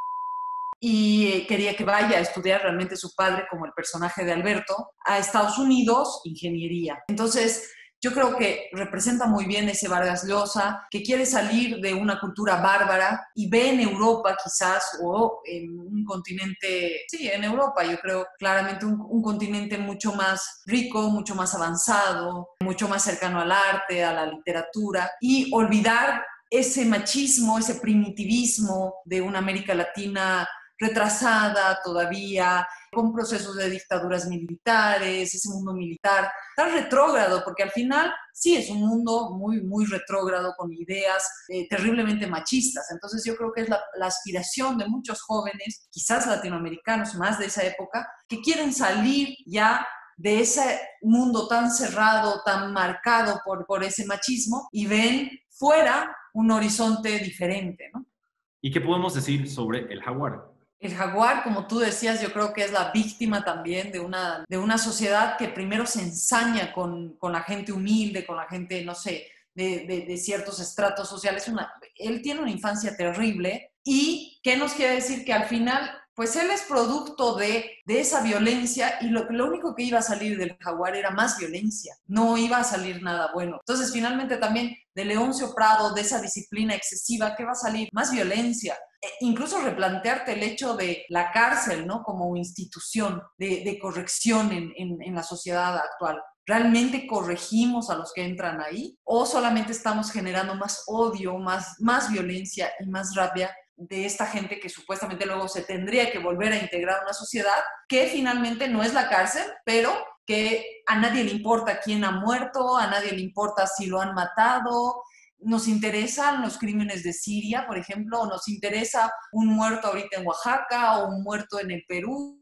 Y quería que vaya a estudiar realmente su padre, como el personaje de Alberto, a Estados Unidos, ingeniería. Entonces, yo creo que representa muy bien ese Vargas Llosa, que quiere salir de una cultura bárbara y ve en Europa quizás, o en un continente, sí, en Europa yo creo claramente un continente mucho más rico, mucho más avanzado, mucho más cercano al arte, a la literatura, y olvidar ese machismo, ese primitivismo de una América Latina retrasada todavía, con procesos de dictaduras militares, ese mundo militar tan retrógrado, porque al final sí es un mundo muy, muy retrógrado, con ideas terriblemente machistas. Entonces yo creo que es la aspiración de muchos jóvenes, quizás latinoamericanos más de esa época, que quieren salir ya de ese mundo tan cerrado, tan marcado por ese machismo, y ven fuera un horizonte diferente, ¿no? ¿Y qué podemos decir sobre el jaguar? El jaguar, como tú decías, yo creo que es la víctima también de una sociedad que primero se ensaña con la gente humilde, con la gente, no sé, de ciertos estratos sociales. Él tiene una infancia terrible. ¿Y qué nos quiere decir? Que al final, pues él es producto de esa violencia, y lo único que iba a salir del jaguar era más violencia, no iba a salir nada bueno. Entonces, finalmente también de Leoncio Prado, de esa disciplina excesiva, ¿qué va a salir? Más violencia. Incluso replantearte el hecho de la cárcel, ¿no? Como institución de corrección en la sociedad actual. ¿Realmente corregimos a los que entran ahí? ¿O solamente estamos generando más odio, más violencia y más rabia de esta gente que supuestamente luego se tendría que volver a integrar a una sociedad que finalmente no es la cárcel, pero que a nadie le importa quién ha muerto, a nadie le importa si lo han matado? Nos interesan los crímenes de Siria, por ejemplo, o nos interesa un muerto ahorita en Oaxaca, o un muerto en el Perú,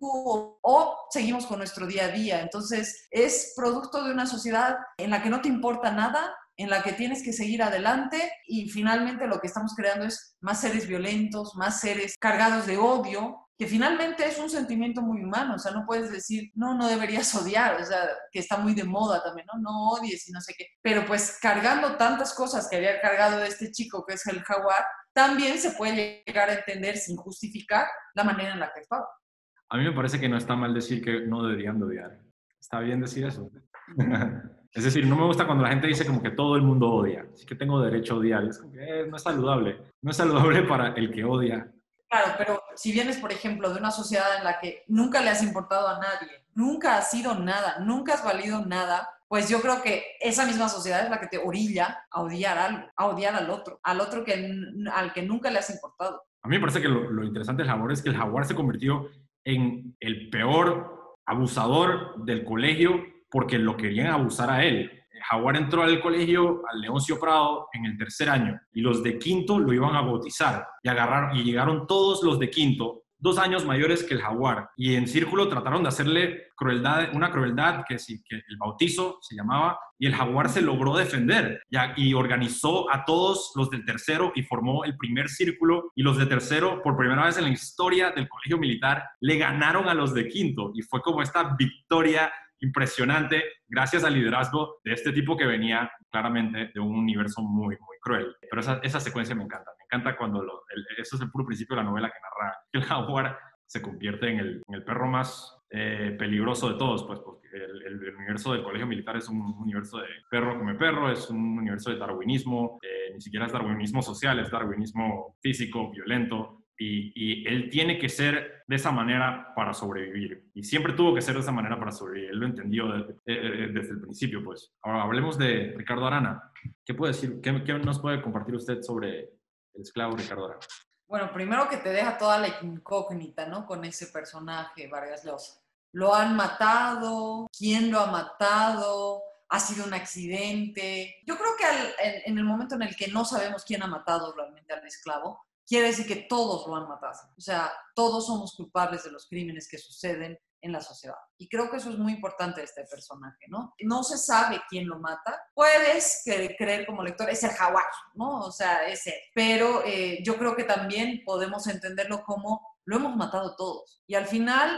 o seguimos con nuestro día a día. Entonces, es producto de una sociedad en la que no te importa nada, en la que tienes que seguir adelante, y finalmente lo que estamos creando es más seres violentos, más seres cargados de odio, que finalmente es un sentimiento muy humano. O sea, no puedes decir, no, no deberías odiar, o sea, que está muy de moda también, ¿no? No odies y no sé qué. Pero pues cargando tantas cosas que había cargado este chico que es el jaguar, también se puede llegar a entender, sin justificar, la manera en la que actuaba. A mí me parece que no está mal decir que no deberían de odiar. Está bien decir eso. Es decir, no me gusta cuando la gente dice como que todo el mundo odia, así que tengo derecho a odiar. Es como que no es saludable. No es saludable para el que odia. Claro, pero si vienes, por ejemplo, de una sociedad en la que nunca le has importado a nadie, nunca has sido nada, nunca has valido nada, pues yo creo que esa misma sociedad es la que te orilla a odiar algo, a odiar al otro al que nunca le has importado. A mí me parece que lo interesante del jaguar es que el jaguar se convirtió en el peor abusador del colegio porque lo querían abusar a él. El jaguar entró al colegio, al Leoncio Prado, en el tercer año, y los de quinto lo iban a bautizar, y llegaron todos los de quinto, 2 años mayores que el jaguar, y en círculo trataron de hacerle una crueldad que el bautizo se llamaba, y el jaguar se logró defender y organizó a todos los del tercero y formó el primer círculo, y los de tercero, por primera vez en la historia del colegio militar, le ganaron a los de quinto, y fue como esta victoria impresionante gracias al liderazgo de este tipo que venía claramente de un universo muy, muy cruel. Pero esa secuencia me encanta cuando eso es el puro principio de la novela, que narra que el jaguar se convierte en el perro más peligroso de todos, pues, porque el universo del colegio militar es un universo de perro come perro, es un universo de darwinismo, ni siquiera es darwinismo social, es darwinismo físico, violento. Y él tiene que ser de esa manera para sobrevivir. Y siempre tuvo que ser de esa manera para sobrevivir. Él lo entendió desde el principio, pues. Ahora hablemos de Ricardo Arana. ¿Qué puede decir? ¿Qué nos puede compartir usted sobre el esclavo Ricardo Arana? Bueno, primero que te deja toda la incógnita, ¿no? Con ese personaje, Vargas Llosa. ¿Lo han matado? ¿Quién lo ha matado? ¿Ha sido un accidente? Yo creo que en el momento en el que no sabemos quién ha matado realmente al esclavo, quiere decir que todos lo han matado. O sea, todos somos culpables de los crímenes que suceden en la sociedad. Y creo que eso es muy importante de este personaje, ¿no? No se sabe quién lo mata. Puedes creer como lector, es el jaguar, ¿no? O sea, es él. Pero yo creo que también podemos entenderlo como lo hemos matado todos. Y al final,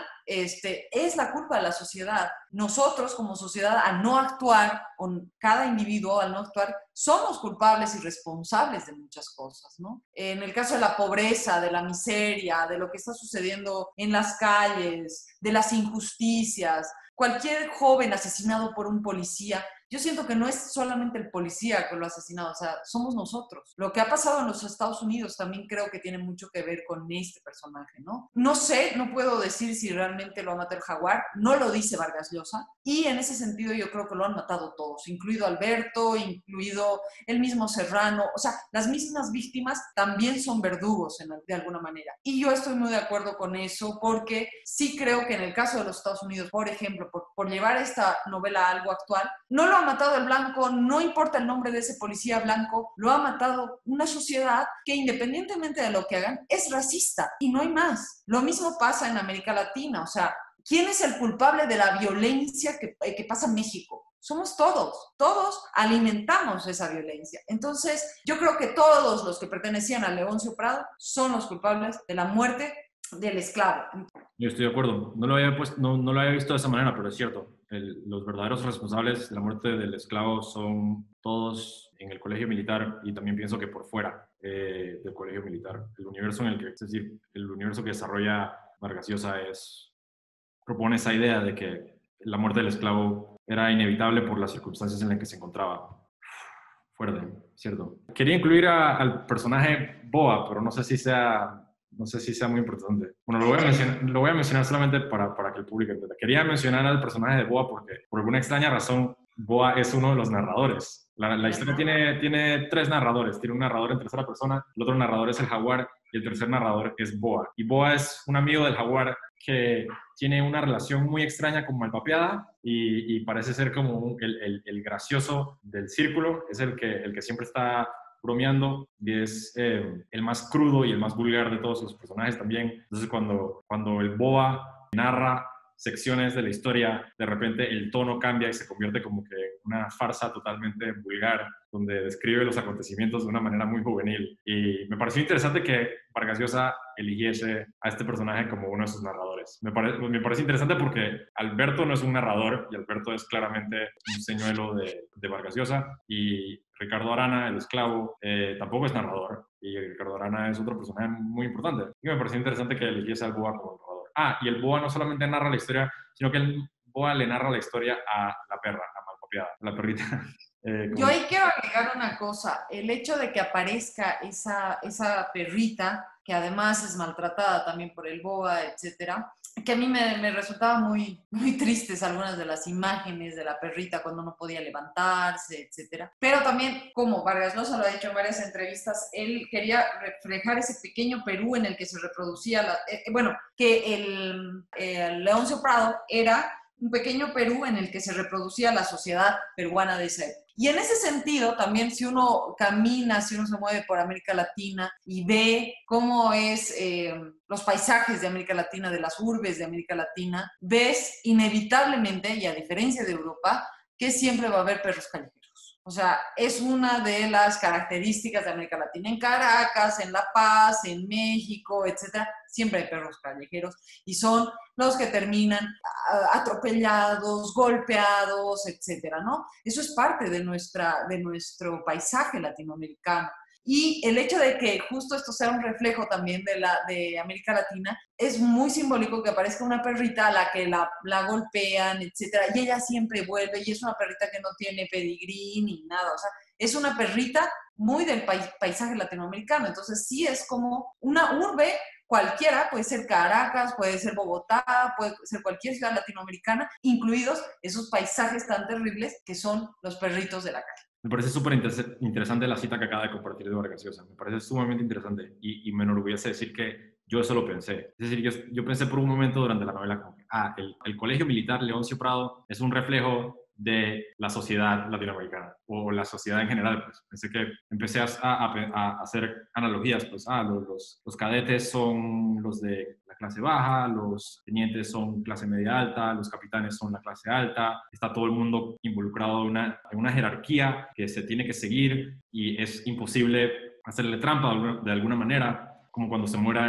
es la culpa de la sociedad. Nosotros como sociedad, al no actuar, con cada individuo al no actuar, somos culpables y responsables de muchas cosas, ¿no? En el caso de la pobreza, de la miseria, de lo que está sucediendo en las calles, de las injusticias, cualquier joven asesinado por un policía, yo siento que no es solamente el policía que lo ha asesinado, o sea, somos nosotros. Lo que ha pasado en los Estados Unidos también creo que tiene mucho que ver con este personaje, ¿no? No sé, no puedo decir si realmente lo ha matado el jaguar, no lo dice Vargas Llosa, y en ese sentido yo creo que lo han matado todos, incluido Alberto, incluido el mismo Serrano, o sea, las mismas víctimas también son verdugos de alguna manera. Y yo estoy muy de acuerdo con eso, porque sí creo que en el caso de los Estados Unidos, por ejemplo, por llevar esta novela a algo actual, no lo ha matado el blanco, no importa el nombre de ese policía blanco, lo ha matado una sociedad que independientemente de lo que hagan, es racista y no hay más. Lo mismo pasa en América Latina, o sea, ¿quién es el culpable de la violencia que pasa en México? Somos todos alimentamos esa violencia. Entonces, yo creo que todos los que pertenecían a Leoncio Prado son los culpables de la muerte del esclavo. Yo estoy de acuerdo. No lo había visto de esa manera, pero es cierto. Los verdaderos responsables de la muerte del esclavo son todos en el colegio militar y también pienso que por fuera del colegio militar. El universo en el que, es decir, el universo que desarrolla Vargas Llosa propone esa idea de que la muerte del esclavo era inevitable por las circunstancias en las que se encontraba. Fuerte, cierto. Quería incluir al personaje Boa, pero no sé si sea muy importante. Bueno, lo voy a mencionar solamente para que el público entienda. Quería mencionar al personaje de Boa porque, por alguna extraña razón, Boa es uno de los narradores. La historia tiene tres narradores. Tiene un narrador en tercera persona, el otro narrador es el jaguar y el tercer narrador es Boa. Y Boa es un amigo del jaguar que tiene una relación muy extraña con Malpapeada y parece ser como el gracioso del círculo. Es el que siempre está bromeando y es el más crudo y el más vulgar de todos los personajes también. Entonces cuando el Boa narra secciones de la historia, de repente el tono cambia y se convierte como que en una farsa totalmente vulgar, donde describe los acontecimientos de una manera muy juvenil. Y me pareció interesante que Vargas Llosa eligiese a este personaje como uno de sus narradores. Me parece interesante porque Alberto no es un narrador y Alberto es claramente un señuelo de Vargas Llosa y Ricardo Arana, el esclavo, tampoco es narrador y Ricardo Arana es otro personaje muy importante. Y me pareció interesante que eligiese al Boa como narrador. Y el Boa no solamente narra la historia, sino que el Boa le narra la historia a la perra, a Malpapeada, a la perrita. Yo ahí quiero agregar una cosa, el hecho de que aparezca esa perrita, que además es maltratada también por el Boa, etcétera, que a mí me resultaba muy, muy tristes algunas de las imágenes de la perrita cuando no podía levantarse, etcétera. Pero también, como Vargas Llosa lo ha dicho en varias entrevistas, él quería reflejar ese pequeño Perú en el que se reproducía, que el Leoncio Prado era un pequeño Perú en el que se reproducía la sociedad peruana de esa época. Y en ese sentido, también si uno camina, si uno se mueve por América Latina y ve cómo es los paisajes de América Latina, de las urbes de América Latina, ves inevitablemente, y a diferencia de Europa, que siempre va a haber perros callejeros. O sea, es una de las características de América Latina. En Caracas, en La Paz, en México, etcétera, siempre hay perros callejeros y son los que terminan atropellados, golpeados, etcétera, ¿no? Eso es parte de nuestro paisaje latinoamericano. Y el hecho de que justo esto sea un reflejo también de América Latina, es muy simbólico que aparezca una perrita a la que la golpean, etcétera, y ella siempre vuelve, y es una perrita que no tiene pedigrí ni nada, o sea, es una perrita muy del paisaje latinoamericano, entonces sí es como una urbe cualquiera, puede ser Caracas, puede ser Bogotá, puede ser cualquier ciudad latinoamericana, incluidos esos paisajes tan terribles que son los perritos de la calle. Me parece súper interesante la cita que acaba de compartir de Vargas Llosa. Me parece sumamente interesante y me enorgullece decir que yo eso lo pensé. Es decir, yo pensé por un momento durante la novela como que, el Colegio Militar Leoncio Prado es un reflejo de la sociedad latinoamericana o la sociedad en general. Pues pensé que empecé a hacer analogías. Pues los cadetes son los de la clase baja, los tenientes son clase media alta, los capitanes son la clase alta. Está todo el mundo involucrado en una jerarquía que se tiene que seguir y es imposible hacerle trampa de alguna manera. Como cuando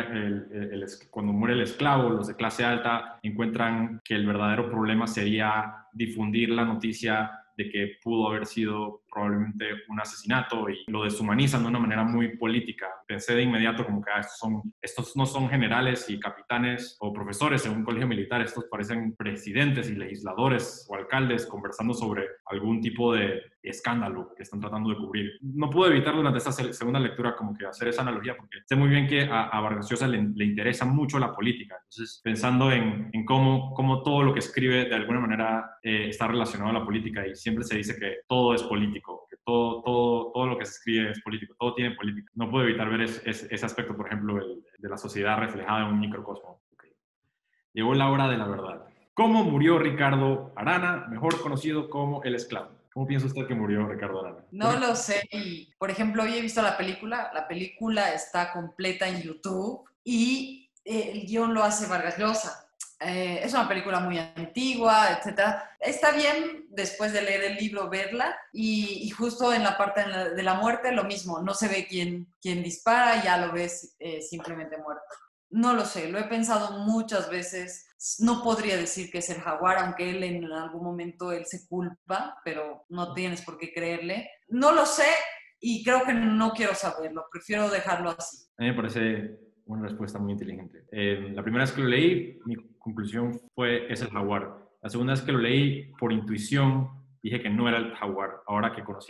cuando muere el esclavo, los de clase alta encuentran que el verdadero problema sería difundir la noticia de que pudo haber sido probablemente un asesinato y lo deshumanizan de una manera muy política. Pensé de inmediato como que estos no son generales y capitanes o profesores en un colegio militar, estos parecen presidentes y legisladores o alcaldes conversando sobre algún tipo de escándalo que están tratando de cubrir. No pude evitar durante esta segunda lectura como que hacer esa analogía porque sé muy bien que a Vargas Llosa le interesa mucho la política. Entonces, pensando en cómo todo lo que escribe de alguna manera está relacionado a la política y siempre se dice que todo es político, que todo lo que se escribe es político, todo tiene política. No puedo evitar ver ese aspecto, por ejemplo, de la sociedad reflejada en un microcosmo. Okay. Llegó la hora de la verdad. ¿Cómo murió Ricardo Arana, mejor conocido como El Esclavo? ¿Cómo piensa usted que murió Ricardo Arana? No lo sé. Y, por ejemplo, hoy he visto la película está completa en YouTube y el guión lo hace Vargas Llosa. Es una película muy antigua, etcétera. Está bien después de leer el libro verla y justo en la parte de la muerte lo mismo, no se ve quién dispara, ya lo ves simplemente muerto. No lo sé, lo he pensado muchas veces. No podría decir que es el jaguar, aunque él en algún momento él se culpa, pero no tienes por qué creerle. No lo sé y creo que no quiero saberlo, prefiero dejarlo así. A mí me parece una respuesta muy inteligente. La primera vez que lo leí, mi conclusión es el jaguar. La segunda vez que lo leí, por intuición, dije que no era el jaguar. Ahora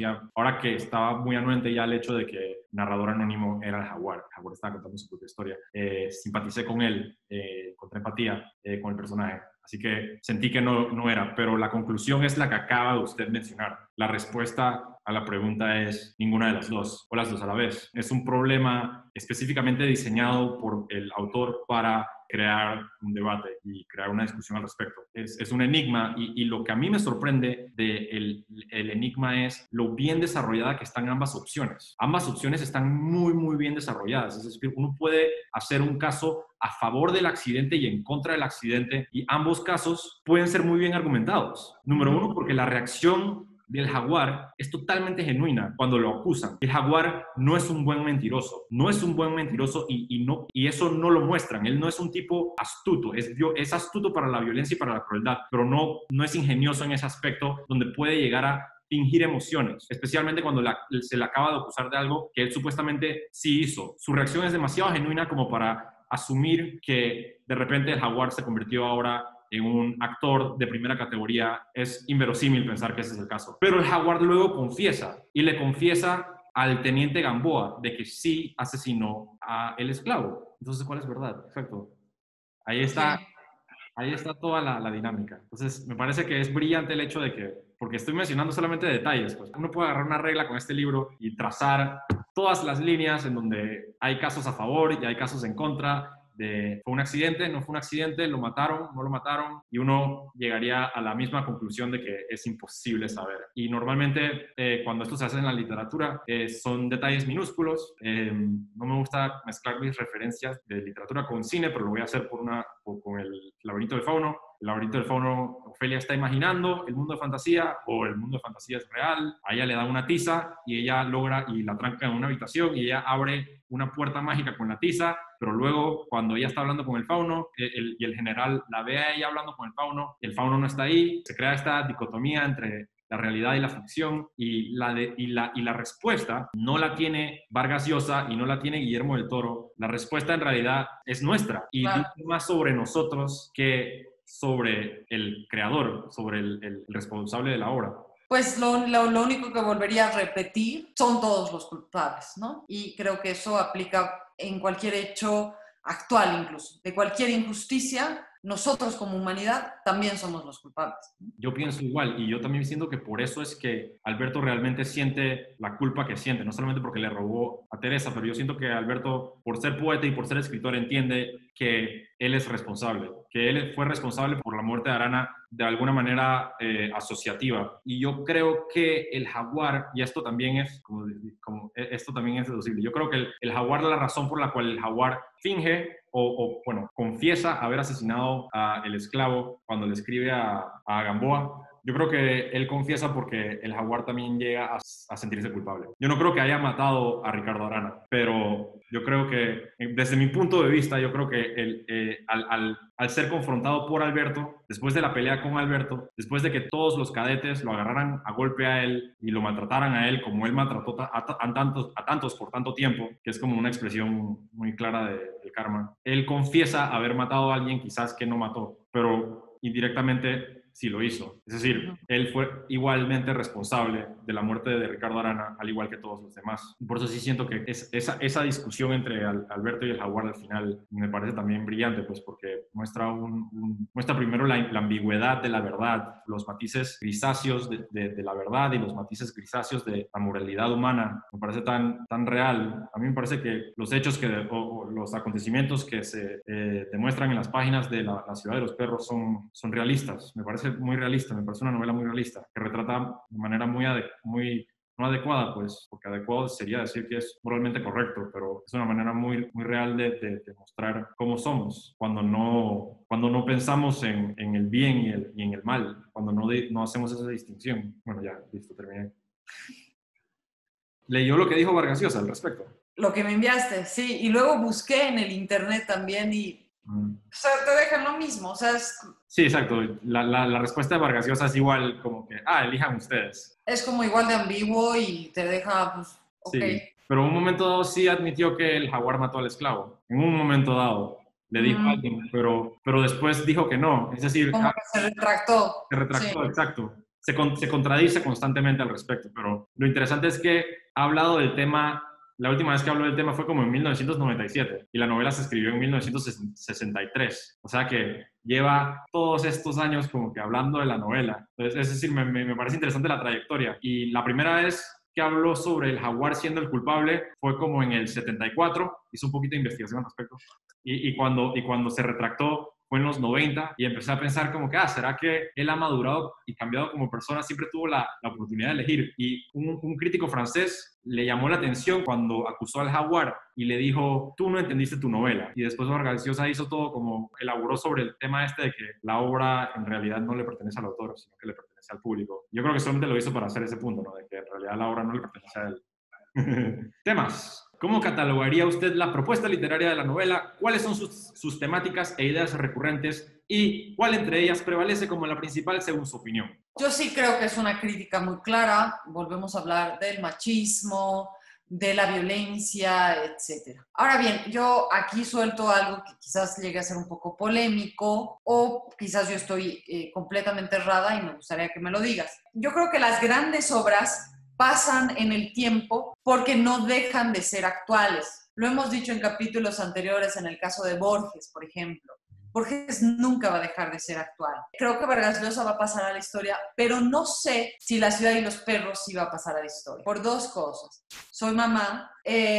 que estaba muy anuente ya el hecho de que narrador anónimo era el jaguar. El jaguar estaba contando su propia historia. Simpaticé con él, encontré empatía con el personaje. Así que sentí que no era, pero la conclusión es la que acaba de usted mencionar. La respuesta a la pregunta es ninguna de las dos, o las dos a la vez. Es un problema específicamente diseñado por el autor para crear un debate y crear una discusión al respecto. Es un enigma y lo que a mí me sorprende del enigma es lo bien desarrollada que están ambas opciones. Ambas opciones están muy, muy bien desarrolladas. Es decir, uno puede hacer un caso a favor del accidente y en contra del accidente y ambos casos pueden ser muy bien argumentados. Número uno, porque la reacción del jaguar es totalmente genuina cuando lo acusan. El jaguar no es un buen mentiroso, y eso no lo muestran. Él no es un tipo astuto, es astuto para la violencia y para la crueldad, pero no es ingenioso en ese aspecto donde puede llegar a fingir emociones, especialmente cuando se le acaba de acusar de algo que él supuestamente sí hizo. Su reacción es demasiado genuina como para asumir que de repente el jaguar se convirtió ahora en un actor de primera categoría. Es inverosímil pensar que ese es el caso. Pero el jaguar luego confiesa, y le confiesa al teniente Gamboa de que sí asesinó a el esclavo. Entonces, ¿cuál es verdad? Exacto. Ahí está. Ahí está toda la dinámica. Entonces, me parece que es brillante el hecho de que, porque estoy mencionando solamente detalles, pues uno puede agarrar una regla con este libro y trazar todas las líneas en donde hay casos a favor y hay casos en contra, fue un accidente, no fue un accidente, lo mataron, no lo mataron, y uno llegaría a la misma conclusión de que es imposible saber. Y normalmente cuando esto se hace en la literatura son detalles minúsculos. No me gusta mezclar mis referencias de literatura con cine, pero lo voy a hacer con el laberinto del fauno. El laberinto del fauno, Ofelia está imaginando el mundo de fantasía, o el mundo de fantasía es real. A ella le da una tiza y ella y la tranca en una habitación, y ella abre una puerta mágica con la tiza, pero luego cuando ella está hablando con el fauno y el general la ve a ella hablando con el fauno no está ahí, se crea esta dicotomía entre la realidad y la ficción, y la respuesta no la tiene Vargas Llosa y no la tiene Guillermo del Toro. La respuesta en realidad es nuestra y Claro. dice más sobre nosotros que sobre el creador, sobre el responsable de la obra. Pues lo único que volvería a repetir son todos los culpables, ¿no? Y creo que eso aplica en cualquier hecho actual incluso. De cualquier injusticia, nosotros como humanidad también somos los culpables. Yo pienso igual y yo también siento que por eso es que Alberto realmente siente la culpa que siente, no solamente porque le robó a Teresa, pero yo siento que Alberto, por ser poeta y por ser escritor, entiende que él es responsable, que él fue responsable por la muerte de Arana de alguna manera asociativa. Y yo creo que el jaguar, y esto también es, esto también es deducible, yo creo que el jaguar, la razón por la cual el jaguar finge bueno, confiesa haber asesinado al esclavo cuando le escribe a Gamboa. Yo creo que él confiesa porque el jaguar también llega a sentirse culpable. Yo no creo que haya matado a Ricardo Arana, pero yo creo que, desde mi punto de vista, yo creo que al ser confrontado por Alberto, después de la pelea con Alberto, después de que todos los cadetes lo agarraran a golpe a él y lo maltrataran a él como él maltrató a tantos por tanto tiempo, que es como una expresión muy clara del karma, él confiesa haber matado a alguien quizás que no mató, pero indirectamente sí lo hizo. Es decir, él fue igualmente responsable de la muerte de Ricardo Arana, al igual que todos los demás. Y por eso sí siento que esa discusión entre Alberto y el jaguar al final me parece también brillante, pues porque muestra primero la ambigüedad de la verdad, los matices grisáceos de la verdad y los matices grisáceos de la moralidad humana. Me parece tan real. A mí me parece que los hechos o los acontecimientos que se demuestran en las páginas de la Ciudad de los Perros son realistas. Me parece muy realista, me parece una novela muy realista, que retrata de manera muy no adecuada, pues, porque adecuado sería decir que es moralmente correcto, pero es una manera muy real de mostrar cómo somos, cuando no pensamos en el bien y en el mal, cuando no hacemos esa distinción. Bueno, ya, listo, terminé. ¿Leyó lo que dijo Vargas Llosa al respecto? Lo que me enviaste, sí, y luego busqué en el internet también y o sea, te dejan lo mismo, o sea, Sí, exacto. La respuesta de Vargas Llosa es igual, como que, elijan ustedes. es como igual de ambiguo y te deja, pues, ok. Sí, pero en un momento dado sí admitió que el jaguar mató al esclavo. En un momento dado le dijo a alguien, pero después dijo que no. Es decir, Como que se retractó. se retractó, Sí. exacto. Se contradice constantemente al respecto, pero lo interesante es que ha hablado del tema. La última vez que habló del tema fue como en 1997 y la novela se escribió en 1963. O sea que lleva todos estos años como que hablando de la novela. Entonces, es decir, me parece interesante la trayectoria. Y la primera vez que habló sobre el jaguar siendo el culpable fue como en el 74. Hizo un poquito de investigación al respecto. Y cuando se retractó fue en los 90 y empecé a pensar como que, ¿será que él ha madurado y cambiado como persona? Siempre tuvo la oportunidad de elegir. Y un crítico francés le llamó la atención cuando acusó al jaguar y le dijo, tú no entendiste tu novela. Y después Vargas Llosa hizo todo como elaboró sobre el tema este de que la obra en realidad no le pertenece al autor, sino que le pertenece al público. Yo creo que solamente lo hizo para hacer ese punto, ¿no? De que en realidad la obra no le pertenece a él. Temas. ¿Cómo catalogaría usted la propuesta literaria de la novela? ¿Cuáles son sus temáticas e ideas recurrentes? ¿Y cuál entre ellas prevalece como la principal según su opinión? Yo sí creo que es una crítica muy clara. Volvemos a hablar del machismo, de la violencia, etc. Ahora bien, yo aquí suelto algo que quizás llegue a ser un poco polémico o quizás yo estoy completamente errada y me gustaría que me lo digas. Yo creo que las grandes obras pasan en el tiempo porque no dejan de ser actuales. Lo hemos dicho en capítulos anteriores en el caso de Borges, por ejemplo. Borges nunca va a dejar de ser actual. Creo que Vargas Llosa va a pasar a la historia, pero no sé si La Ciudad y los Perros sí va a pasar a la historia. Por dos cosas. Soy mamá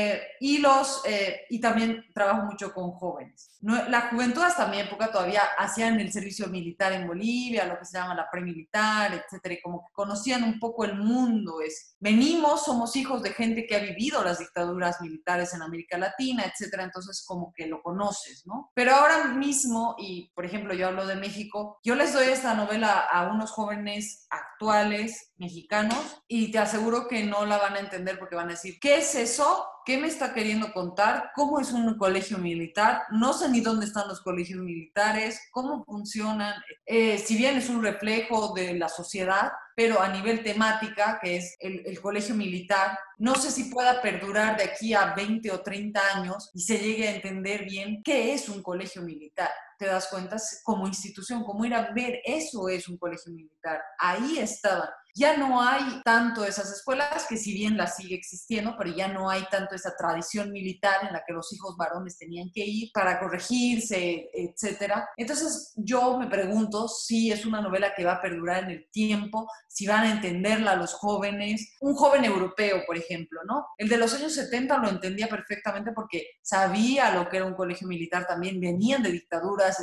y también trabajo mucho con jóvenes. La juventud hasta mi época todavía hacían el servicio militar en Bolivia, lo que se llama la premilitar, etcétera, y como que conocían un poco el mundo. Somos hijos de gente que ha vivido las dictaduras militares en América Latina, etcétera, entonces como que lo conoces, ¿no? Pero ahora mismo, y por ejemplo yo hablo de México, yo les doy esta novela a unos jóvenes actuales mexicanos y te aseguro que no la van a entender porque van a decir, ¿qué es eso ¿Qué me está queriendo contar? ¿Cómo es un colegio militar? No sé ni dónde están los colegios militares, cómo funcionan. Si bien es un reflejo de la sociedad, pero a nivel temática, que es el colegio militar, no sé si pueda perdurar de aquí a 20 o 30 años y se llegue a entender bien qué es un colegio militar. Te das cuenta, como institución, como ir a ver, eso es un colegio militar. Ahí estaban. Ya no hay tanto esas escuelas, que si bien las sigue existiendo, pero ya no hay tanto esa tradición militar en la que los hijos varones tenían que ir para corregirse, etcétera. Entonces yo me pregunto si es una novela que va a perdurar en el tiempo, si van a entenderla los jóvenes. Un joven europeo, por ejemplo, ¿no? El de los años 70 lo entendía perfectamente porque sabía lo que era un colegio militar también, venían de dictaduras,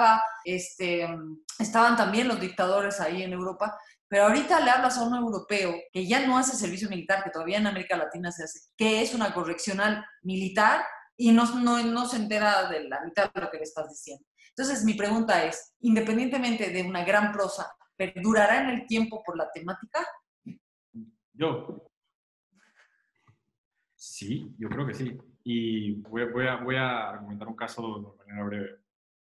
estaban también los dictadores ahí en Europa. Pero ahorita le hablas a un europeo que ya no hace servicio militar, que todavía en América Latina se hace, que es una correccional militar y no se entera de la mitad de lo que le estás diciendo. Entonces, mi pregunta es, independientemente de una gran prosa, ¿perdurará en el tiempo por la temática? Yo, sí, yo creo que sí. Y voy a argumentar un caso de manera breve.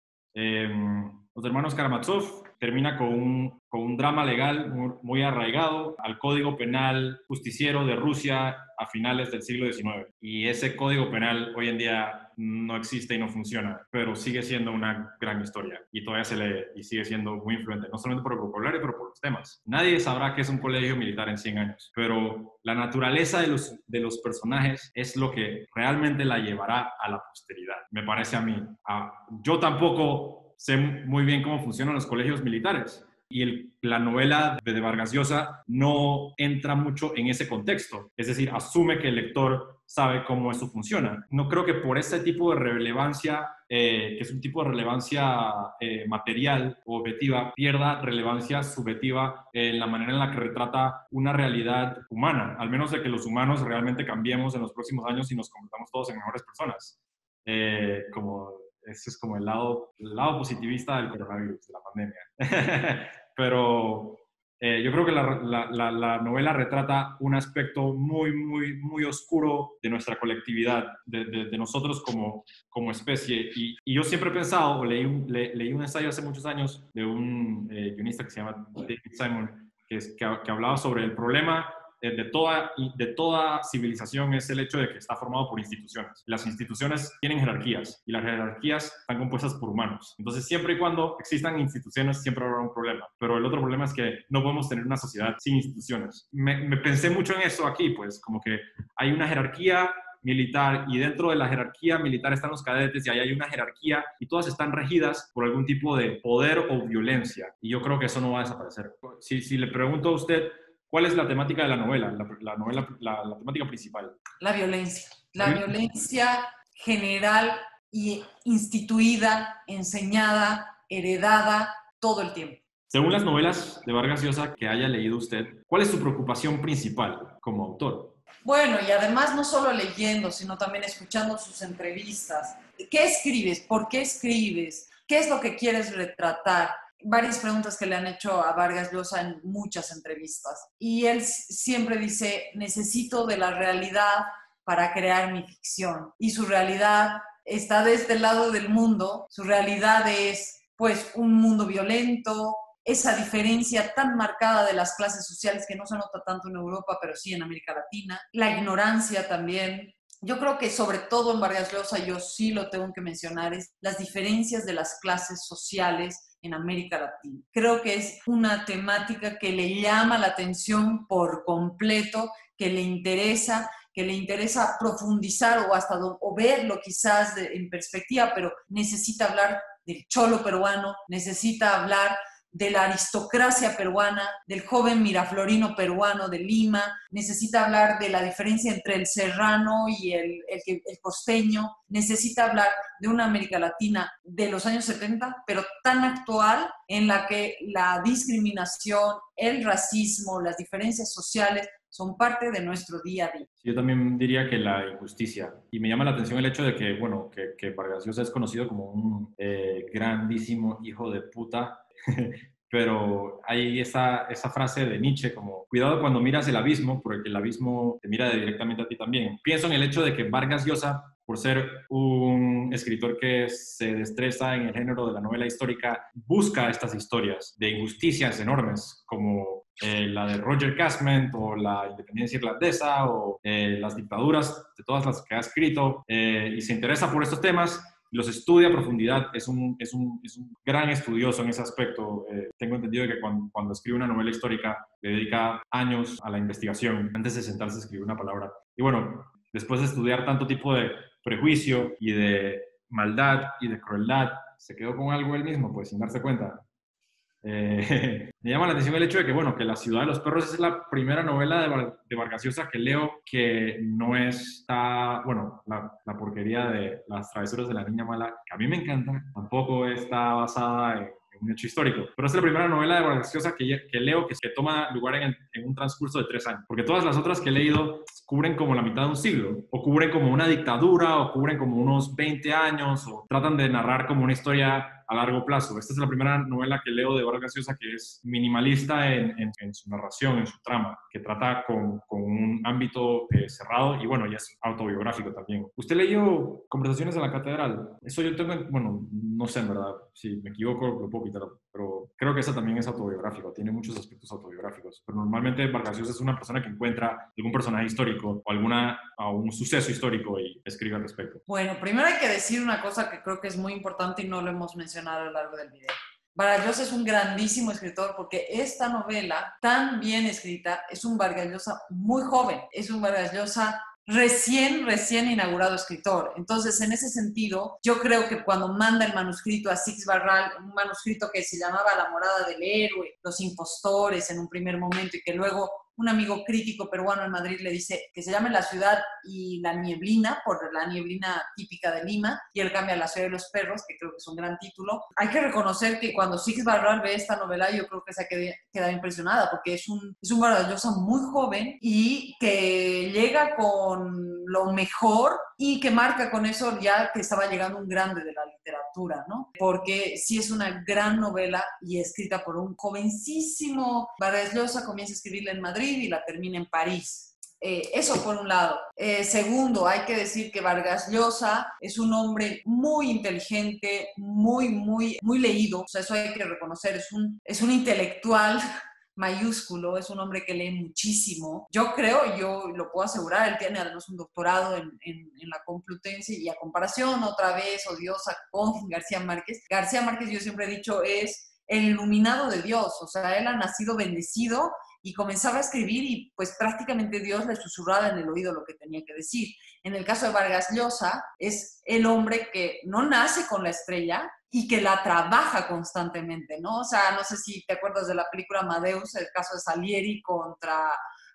Los hermanos Karamazov termina con un drama legal muy arraigado al Código Penal justiciero de Rusia a finales del siglo XIX. Y ese Código Penal hoy en día no existe y no funciona, pero sigue siendo una gran historia y todavía se lee y sigue siendo muy influente, no solamente por el vocabulario, pero por los temas. Nadie sabrá qué es un colegio militar en 100 años, pero la naturaleza de los personajes es lo que realmente la llevará a la posteridad, me parece a mí. Yo tampoco sé muy bien cómo funcionan los colegios militares y la novela de Vargas Llosa no entra mucho en ese contexto, es decir, asume que el lector sabe cómo eso funciona. No creo que por ese tipo de relevancia, que es un tipo de relevancia material o objetiva, pierda relevancia subjetiva en la manera en la que retrata una realidad humana, al menos de que los humanos realmente cambiemos en los próximos años y nos convirtamos todos en mejores personas. Ese es como el lado positivista del coronavirus, de la pandemia. Pero yo creo que la novela retrata un aspecto muy oscuro de nuestra colectividad, de nosotros como especie. Y yo siempre he pensado, o leí un ensayo hace muchos años de un guionista que se llama David Simon, que hablaba sobre el problema de toda civilización es el hecho de que está formado por instituciones. Las instituciones tienen jerarquías y las jerarquías están compuestas por humanos. Entonces, siempre y cuando existan instituciones, siempre habrá un problema. Pero el otro problema es que no podemos tener una sociedad sin instituciones. Me pensé mucho en eso aquí, pues, como que hay una jerarquía militar y dentro de la jerarquía militar están los cadetes y ahí hay una jerarquía y todas están regidas por algún tipo de poder o violencia. Y yo creo que eso no va a desaparecer. Si le pregunto a usted, ¿cuál es la temática de la novela? La temática principal. La violencia. La violencia general y instituida, enseñada, heredada todo el tiempo. Según las novelas de Vargas Llosa que haya leído usted, ¿cuál es su preocupación principal como autor? Bueno, y además no solo leyendo, sino también escuchando sus entrevistas. ¿Qué escribes? ¿Por qué escribes? ¿Qué es lo que quieres retratar? Varias preguntas que le han hecho a Vargas Llosa en muchas entrevistas. Y él siempre dice, necesito de la realidad para crear mi ficción. Y su realidad está de este lado del mundo. Su realidad es, pues, un mundo violento, esa diferencia tan marcada de las clases sociales que no se nota tanto en Europa, pero sí en América Latina. La ignorancia también. Yo creo que sobre todo en Vargas Llosa, yo sí lo tengo que mencionar, es las diferencias de las clases sociales en América Latina. Creo que es una temática que le llama la atención por completo, que le interesa profundizar o verlo quizás en perspectiva, pero necesita hablar del cholo peruano, necesita hablar de la aristocracia peruana, del joven miraflorino peruano de Lima, necesita hablar de la diferencia entre el serrano y el costeño, necesita hablar de una América Latina de los años 70, pero tan actual, en la que la discriminación, el racismo, las diferencias sociales son parte de nuestro día a día. Yo también diría que la injusticia. Y me llama la atención el hecho de que, bueno, que Vargas Llosa es conocido como un grandísimo hijo de puta pero hay esa frase de Nietzsche como, cuidado cuando miras el abismo, porque el abismo te mira directamente a ti también. Pienso en el hecho de que Vargas Llosa, por ser un escritor que se destreza en el género de la novela histórica, busca estas historias de injusticias enormes, como la de Roger Casement o la independencia irlandesa o las dictaduras de todas las que ha escrito, y se interesa por estos temas, los estudia a profundidad, es un gran estudioso en ese aspecto. Tengo entendido que cuando escribe una novela histórica le dedica años a la investigación antes de sentarse a escribir una palabra. Y bueno, después de estudiar tanto tipo de prejuicio y de maldad y de crueldad, se quedó con algo él mismo, pues sin darse cuenta. Me llama la atención el hecho de que, bueno, que La ciudad de los perros es la primera novela de Vargas Llosa que leo que no está, bueno, la porquería de Las travesuras de la niña mala, que a mí me encanta, tampoco está basada en un hecho histórico, pero es la primera novela de Vargas Llosa que leo que toma lugar en un transcurso de 3 años, porque todas las otras que he leído cubren como la mitad de un siglo, o cubren como una dictadura, o cubren como unos 20 años, o tratan de narrar como una historia a largo plazo. Esta es la primera novela que leo de Vargas Llosa que es minimalista en su narración, en su trama, que trata con un ámbito cerrado y bueno, ya es autobiográfico también. ¿Usted leyó Conversaciones en la Catedral? Eso yo tengo, bueno, no sé en verdad, si me equivoco lo puedo quitar, pero creo que esa también es autobiográfico, tiene muchos aspectos autobiográficos, pero normalmente Vargas Llosa es una persona que encuentra algún personaje histórico o un suceso histórico y escribe al respecto. Bueno, primero hay que decir una cosa que creo que es muy importante y no lo hemos mencionado a lo largo del video. Vargas Llosa es un grandísimo escritor porque esta novela tan bien escrita es un Vargas Llosa muy joven, es un Vargas Llosa recién inaugurado escritor. Entonces, en ese sentido, yo creo que cuando manda el manuscrito a Six Barral, un manuscrito que se llamaba La morada del héroe, Los impostores en un primer momento y que luego un amigo crítico peruano en Madrid le dice que se llame La ciudad y la nieblina, por la nieblina típica de Lima, y él cambia a La ciudad de los perros, que creo que es un gran título. Hay que reconocer que cuando Six Barral ve esta novela, yo creo que se queda impresionada, porque es un Vargas Llosa muy joven y que llega con lo mejor y que marca con eso ya que estaba llegando un grande de la literatura, ¿no? Porque sí es una gran novela y escrita por un jovencísimo Vargas Llosa, comienza a escribirla en Madrid y la termina en París. Eso por un lado. Segundo, hay que decir que Vargas Llosa es un hombre muy inteligente, muy leído, o sea, eso hay que reconocer, es un intelectual mayúsculo, es un hombre que lee muchísimo. Yo creo, yo lo puedo asegurar, él tiene además un doctorado en la Complutense y a comparación otra vez odiosa con García Márquez yo siempre he dicho es el iluminado de Dios, o sea, él ha nacido bendecido y comenzaba a escribir y pues prácticamente Dios le susurraba en el oído lo que tenía que decir. En el caso de Vargas Llosa, es el hombre que no nace con la estrella y que la trabaja constantemente, ¿no? O sea, no sé si te acuerdas de la película Amadeus, el caso de Salieri contra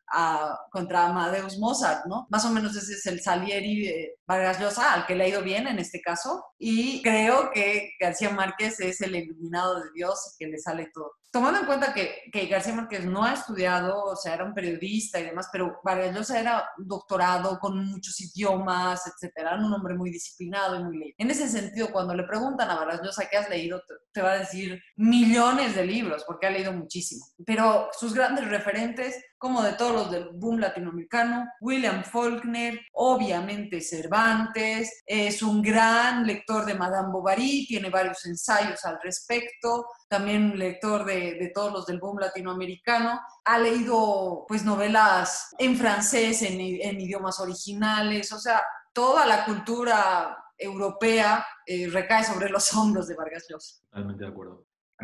Amadeus Mozart, ¿no? Más o menos ese es el Salieri Vargas Llosa, al que le ha ido bien en este caso, y creo que García Márquez es el iluminado de Dios y que le sale todo. Tomando en cuenta que García Márquez no ha estudiado, o sea, era un periodista y demás, pero Vargas Llosa era un doctorado con muchos idiomas, etcétera, era un hombre muy disciplinado y muy leído. En ese sentido, cuando le preguntan a Vargas Llosa qué has leído, te va a decir millones de libros, porque ha leído muchísimo. Pero sus grandes referentes, como de todos los del boom latinoamericano, William Faulkner, obviamente Cervantes, es un gran lector de Madame Bovary, tiene varios ensayos al respecto, también un lector de todos los del boom latinoamericano, ha leído pues novelas en francés, en idiomas originales, o sea, toda la cultura europea recae sobre los hombros de Vargas Llosa. Totalmente de acuerdo.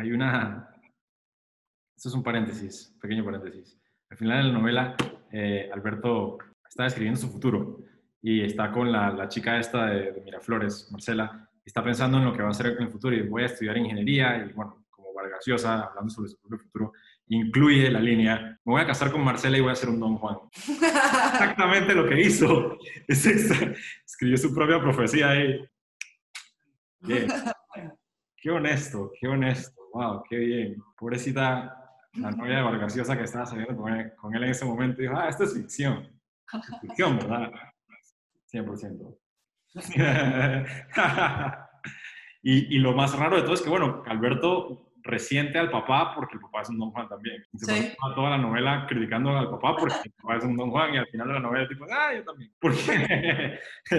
Esto es un paréntesis, pequeño paréntesis. Al final de la novela, Alberto está describiendo su futuro y está con la chica esta de Miraflores, Marcela, y está pensando en lo que va a hacer en el futuro y voy a estudiar ingeniería y bueno, como Vargas Llosa, hablando sobre su propio futuro, incluye la línea, me voy a casar con Marcela y voy a ser un Don Juan. Exactamente lo que hizo. Escribió su propia profecía ahí. Bien. Qué honesto, wow, qué bien. Pobrecita la novia de Vargas Llosa que estaba saliendo con él en ese momento dijo, esto es ficción. Es ficción, ¿verdad? 100%. Y lo más raro de todo es que, bueno, Alberto resiente al papá porque el papá es un Don Juan también. Y se Sí. pasa toda la novela criticando al papá porque el papá es un Don Juan y al final de la novela tipo, yo también. Porque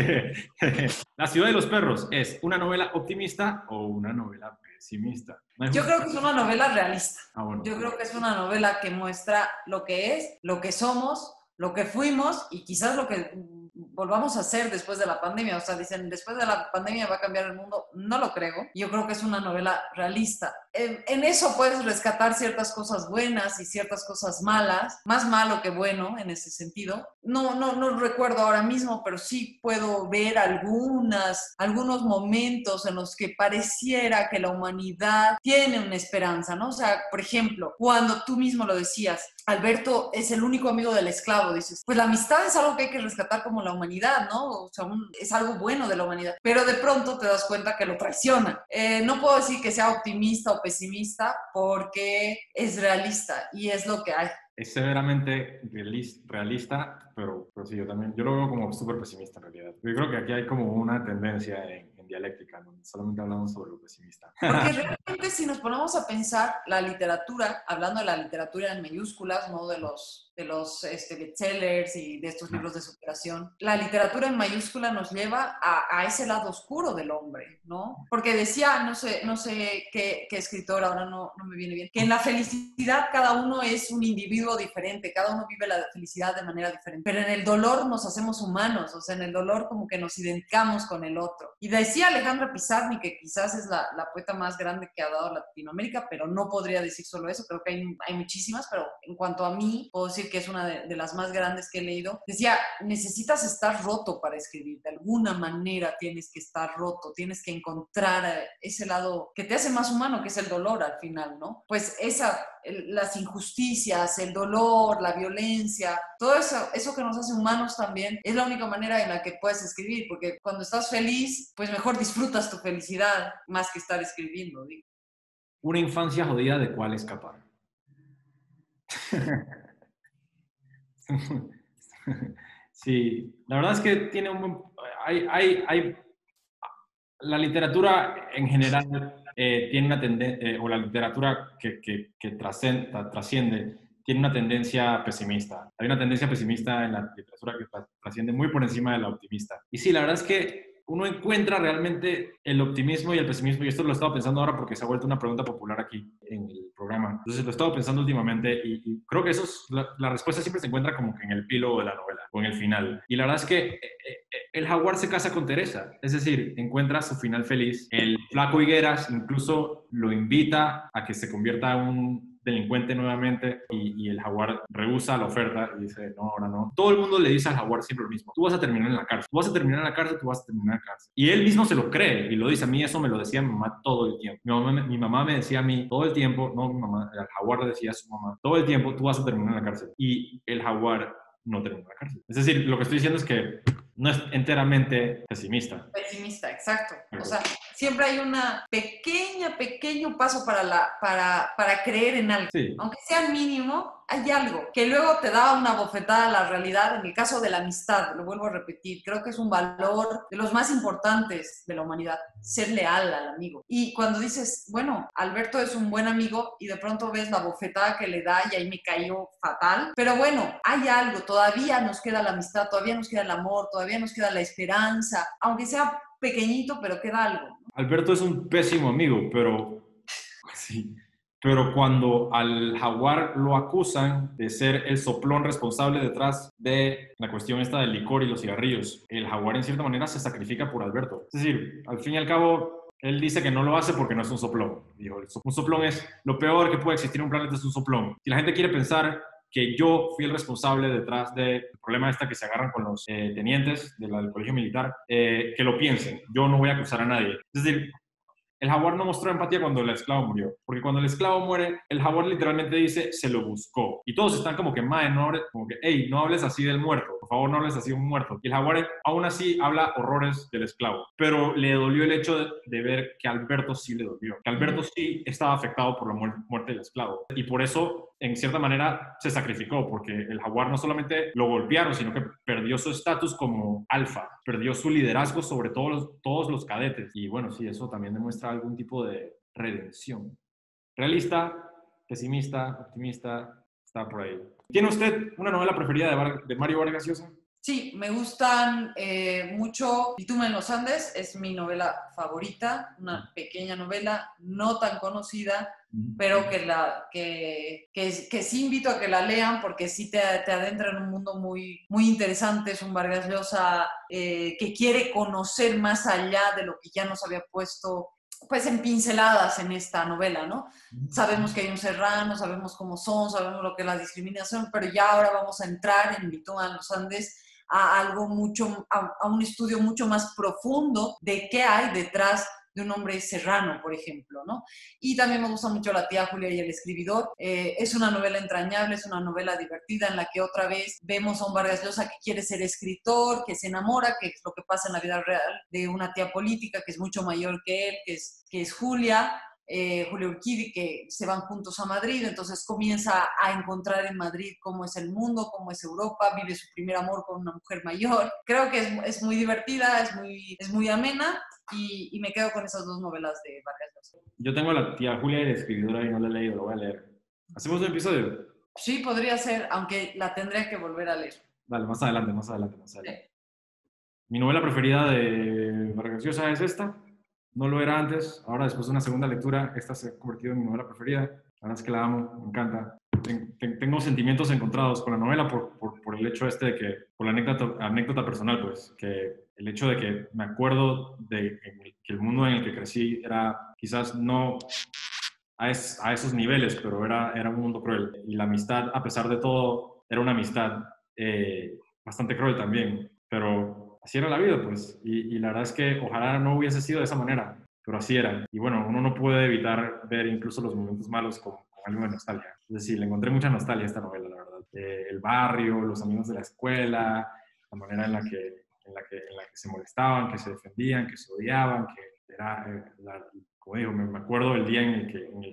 La ciudad de los perros, ¿es una novela optimista o una novela pesimista? No hay Yo creo que es una novela realista. bueno. Yo creo que es una novela que muestra lo que es, lo que somos, lo que fuimos y quizás lo que volvamos a hacer después de la pandemia. O sea, dicen, después de la pandemia va a cambiar el mundo. No lo creo. Yo creo que es una novela realista. En eso puedes rescatar ciertas cosas buenas y ciertas cosas malas, más malo que bueno en ese sentido. No recuerdo ahora mismo, pero sí puedo ver algunos momentos en los que pareciera que la humanidad tiene una esperanza, ¿no? O sea, por ejemplo, cuando tú mismo lo decías, Alberto es el único amigo del esclavo, dices, pues la amistad es algo que hay que rescatar como la humanidad, ¿no? O sea, es algo bueno de la humanidad, pero de pronto te das cuenta que lo traiciona. No puedo decir que sea optimista o pesimista porque es realista y es lo que hay. Es severamente realista, pero sí, yo lo veo como súper pesimista en realidad. Yo creo que aquí hay como una tendencia en dialéctica, ¿no? Solamente hablamos sobre lo pesimista. Porque realmente si nos ponemos a pensar la literatura, hablando de la literatura en mayúsculas, no de los bestsellers y de estos libros de superación, la literatura en mayúscula nos lleva a ese lado oscuro del hombre, ¿no? Porque decía, no sé qué escritor, ahora no me viene bien, que en la felicidad cada uno es un individuo diferente, cada uno vive la felicidad de manera diferente, pero en el dolor nos hacemos humanos, o sea, en el dolor como que nos identificamos con el otro. Y decía Alejandra Pizarnik, que quizás es la poeta más grande que ha dado Latinoamérica, pero no podría decir solo eso, creo que hay muchísimas, pero en cuanto a mí, puedo decir que es una de las más grandes que he leído. Decía, necesitas estar roto para escribir, de alguna manera tienes que estar roto, tienes que encontrar ese lado que te hace más humano, que es el dolor al final, ¿no? Pues las injusticias, el dolor, la violencia, todo eso que nos hace humanos también, es la única manera en la que puedes escribir, porque cuando estás feliz, pues mejor disfrutas tu felicidad más que estar escribiendo, digo. Una infancia jodida de cuál escapar. Sí, la verdad es que tiene la literatura en general tiene una tendencia, o la literatura que trasciende, tiene una tendencia pesimista. Hay una tendencia pesimista en la literatura que trasciende muy por encima de la optimista. Y sí, la verdad es que uno encuentra realmente el optimismo y el pesimismo, y esto lo he estado pensando ahora porque se ha vuelto una pregunta popular aquí en el programa. Entonces lo he estado pensando últimamente y creo que la respuesta siempre se encuentra como que en el epílogo de la novela o en el final. Y la verdad es que el jaguar se casa con Teresa, es decir, encuentra su final feliz. El flaco Higueras incluso lo invita a que se convierta en un delincuente nuevamente y el jaguar rehúsa la oferta y dice, no, ahora no. Todo el mundo le dice al jaguar siempre lo mismo, tú vas a terminar en la cárcel, tú vas a terminar en la cárcel, tú vas a terminar en la cárcel. Y él mismo se lo cree y lo dice. A mí eso me lo decía mi mamá todo el tiempo. Mi mamá me decía a mí todo el tiempo, no mi mamá, el jaguar le decía a su mamá, todo el tiempo tú vas a terminar en la cárcel. Y el jaguar no terminó en la cárcel. Es decir, lo que estoy diciendo es que no es enteramente pesimista. Pesimista, exacto. O sea, siempre hay una pequeño paso para creer en algo. Sí. Aunque sea mínimo, hay algo que luego te da una bofetada a la realidad. En el caso de la amistad, lo vuelvo a repetir, creo que es un valor de los más importantes de la humanidad, ser leal al amigo. Y cuando dices, bueno, Alberto es un buen amigo y de pronto ves la bofetada que le da y ahí me cayó fatal, pero bueno, hay algo, todavía nos queda la amistad, todavía nos queda el amor, todavía nos queda la esperanza, aunque sea pequeñito, pero queda algo, ¿no? Alberto es un pésimo amigo, pero sí. Pero cuando al jaguar lo acusan de ser el soplón responsable detrás de la cuestión esta del licor y los cigarrillos, el jaguar en cierta manera se sacrifica por Alberto. Es decir, al fin y al cabo, él dice que no lo hace porque no es un soplón. Dijo, un soplón es lo peor que puede existir en un planeta, es un soplón. Si la gente quiere pensar que yo fui el responsable detrás del problema este que se agarran con los tenientes del colegio militar, que lo piensen. Yo no voy a acusar a nadie. Es decir, el jaguar no mostró empatía cuando el esclavo murió, porque cuando el esclavo muere, el jaguar literalmente dice, se lo buscó. Y todos están como que, mae, no hables, como que, hey, no hables así del muerto, por favor, no hables así de un muerto. Y el jaguar aún así habla horrores del esclavo, pero le dolió el hecho de ver que a Alberto sí le dolió, que Alberto sí estaba afectado por la muerte del esclavo. Y por eso, en cierta manera, se sacrificó, porque el jaguar no solamente lo golpearon, sino que perdió su estatus como alfa, perdió su liderazgo sobre todos los cadetes. Y bueno, sí, eso también demuestra algún tipo de redención. Realista, pesimista, optimista, está por ahí. ¿Tiene usted una novela preferida de Mario Vargas Llosa? Sí, me gustan mucho Bitumen en los Andes, es mi novela favorita, una pequeña novela, no tan conocida, pero que sí invito a que la lean porque sí te adentra en un mundo muy, muy interesante. Es un Vargas Llosa que quiere conocer más allá de lo que ya nos había puesto pues en pinceladas en esta novela, ¿no? Sabemos que hay un serrano, sabemos cómo son, sabemos lo que es la discriminación, pero ya ahora vamos a entrar en Bitumen en los Andes a algo a un estudio mucho más profundo de qué hay detrás de un hombre serrano, por ejemplo, ¿no? Y también me gusta mucho La tía Julia y el escribidor. Es una novela entrañable, es una novela divertida en la que otra vez vemos a un Vargas Llosa que quiere ser escritor, que se enamora, que es lo que pasa en la vida real, de una tía política que es mucho mayor que él, que es Julia. Julia Urquidi, que se van juntos a Madrid, entonces comienza a encontrar en Madrid cómo es el mundo, cómo es Europa, vive su primer amor con una mujer mayor. Creo que es muy divertida, es muy amena y me quedo con esas dos novelas de Vargas Llosa. Yo tengo La tía Julia y la escribidora y no la he leído, lo voy a leer. ¿Hacemos un episodio? Sí, podría ser, aunque la tendré que volver a leer. Dale, más adelante. Sí. Mi novela preferida de Vargas Llosa es esta. No lo era antes, ahora después de una segunda lectura, esta se ha convertido en mi novela preferida. La verdad es que la amo, me encanta. Tengo sentimientos encontrados con la novela por el hecho de que, por la anécdota personal, pues, que el hecho de que me acuerdo de que el mundo en el que crecí era quizás no a esos niveles, pero era un mundo cruel. Y la amistad, a pesar de todo, era una amistad bastante cruel también, pero así era la vida, pues, y la verdad es que ojalá no hubiese sido de esa manera, pero así era. Y bueno, uno no puede evitar ver incluso los momentos malos con algo de nostalgia. Es decir, le encontré mucha nostalgia a esta novela, la verdad. El barrio, los amigos de la escuela, la manera en la que se molestaban, que se defendían, que se odiaban, que era, como digo, me acuerdo del día en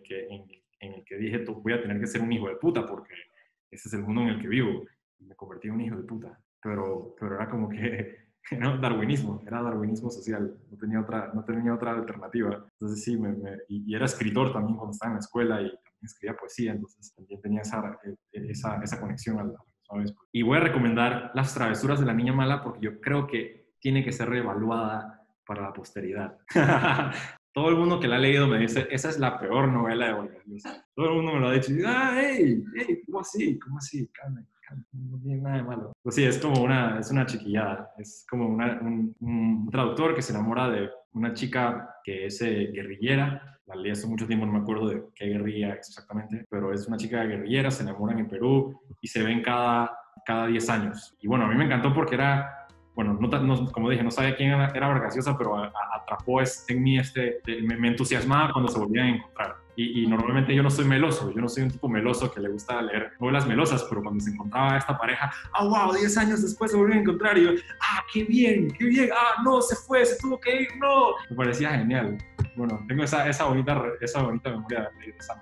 el que dije, voy a tener que ser un hijo de puta, porque ese es el mundo en el que vivo. Y me convertí en un hijo de puta. Pero era como que era darwinismo social, no tenía otra alternativa. Entonces sí, y era escritor también cuando estaba en la escuela y también escribía poesía, entonces también tenía esa conexión a la misma vez. Y voy a recomendar Las travesuras de la niña mala porque yo creo que tiene que ser reevaluada para la posteridad. Todo el mundo que la ha leído me dice, esa es la peor novela de Vargas Llosa. Todo el mundo me lo ha dicho, hey, ¿cómo así? Calma. No tiene nada de malo. Pues sí, es una chiquillada. Es como un traductor que se enamora de una chica que es guerrillera. La leí hace mucho tiempo, no me acuerdo de qué guerrilla exactamente, pero es una chica guerrillera, se enamoran en Perú y se ven cada 10 años. Y bueno, a mí me encantó porque era... Bueno, como dije, no sabía quién era Vargas Llosa, pero atrapó en mí me entusiasmaba cuando se volvían a encontrar. Y normalmente yo no soy meloso, yo no soy un tipo meloso que le gusta leer novelas melosas, pero cuando se encontraba esta pareja, wow, 10 años después se volvieron a encontrar y yo, qué bien, no, se fue, se tuvo que ir, no. Me parecía genial. Bueno, tengo esa bonita memoria de haber leído esa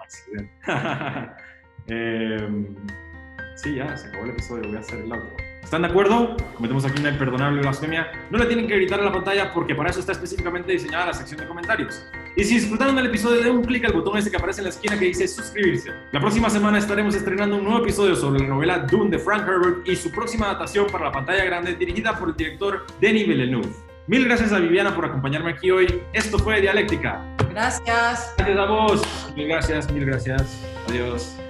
novela por accidente. Sí, ya, se acabó el episodio, voy a hacer el outro. ¿Están de acuerdo? Cometemos aquí una imperdonable blasfemia. No le tienen que gritar a la pantalla porque para eso está específicamente diseñada la sección de comentarios. Y si disfrutaron del episodio, den un clic al botón ese que aparece en la esquina que dice suscribirse. La próxima semana estaremos estrenando un nuevo episodio sobre la novela Dune de Frank Herbert y su próxima adaptación para la pantalla grande dirigida por el director Denis Villeneuve. Mil gracias a Viviana por acompañarme aquí hoy. Esto fue Dialéctica. Gracias. Gracias a vos. Mil gracias. Adiós.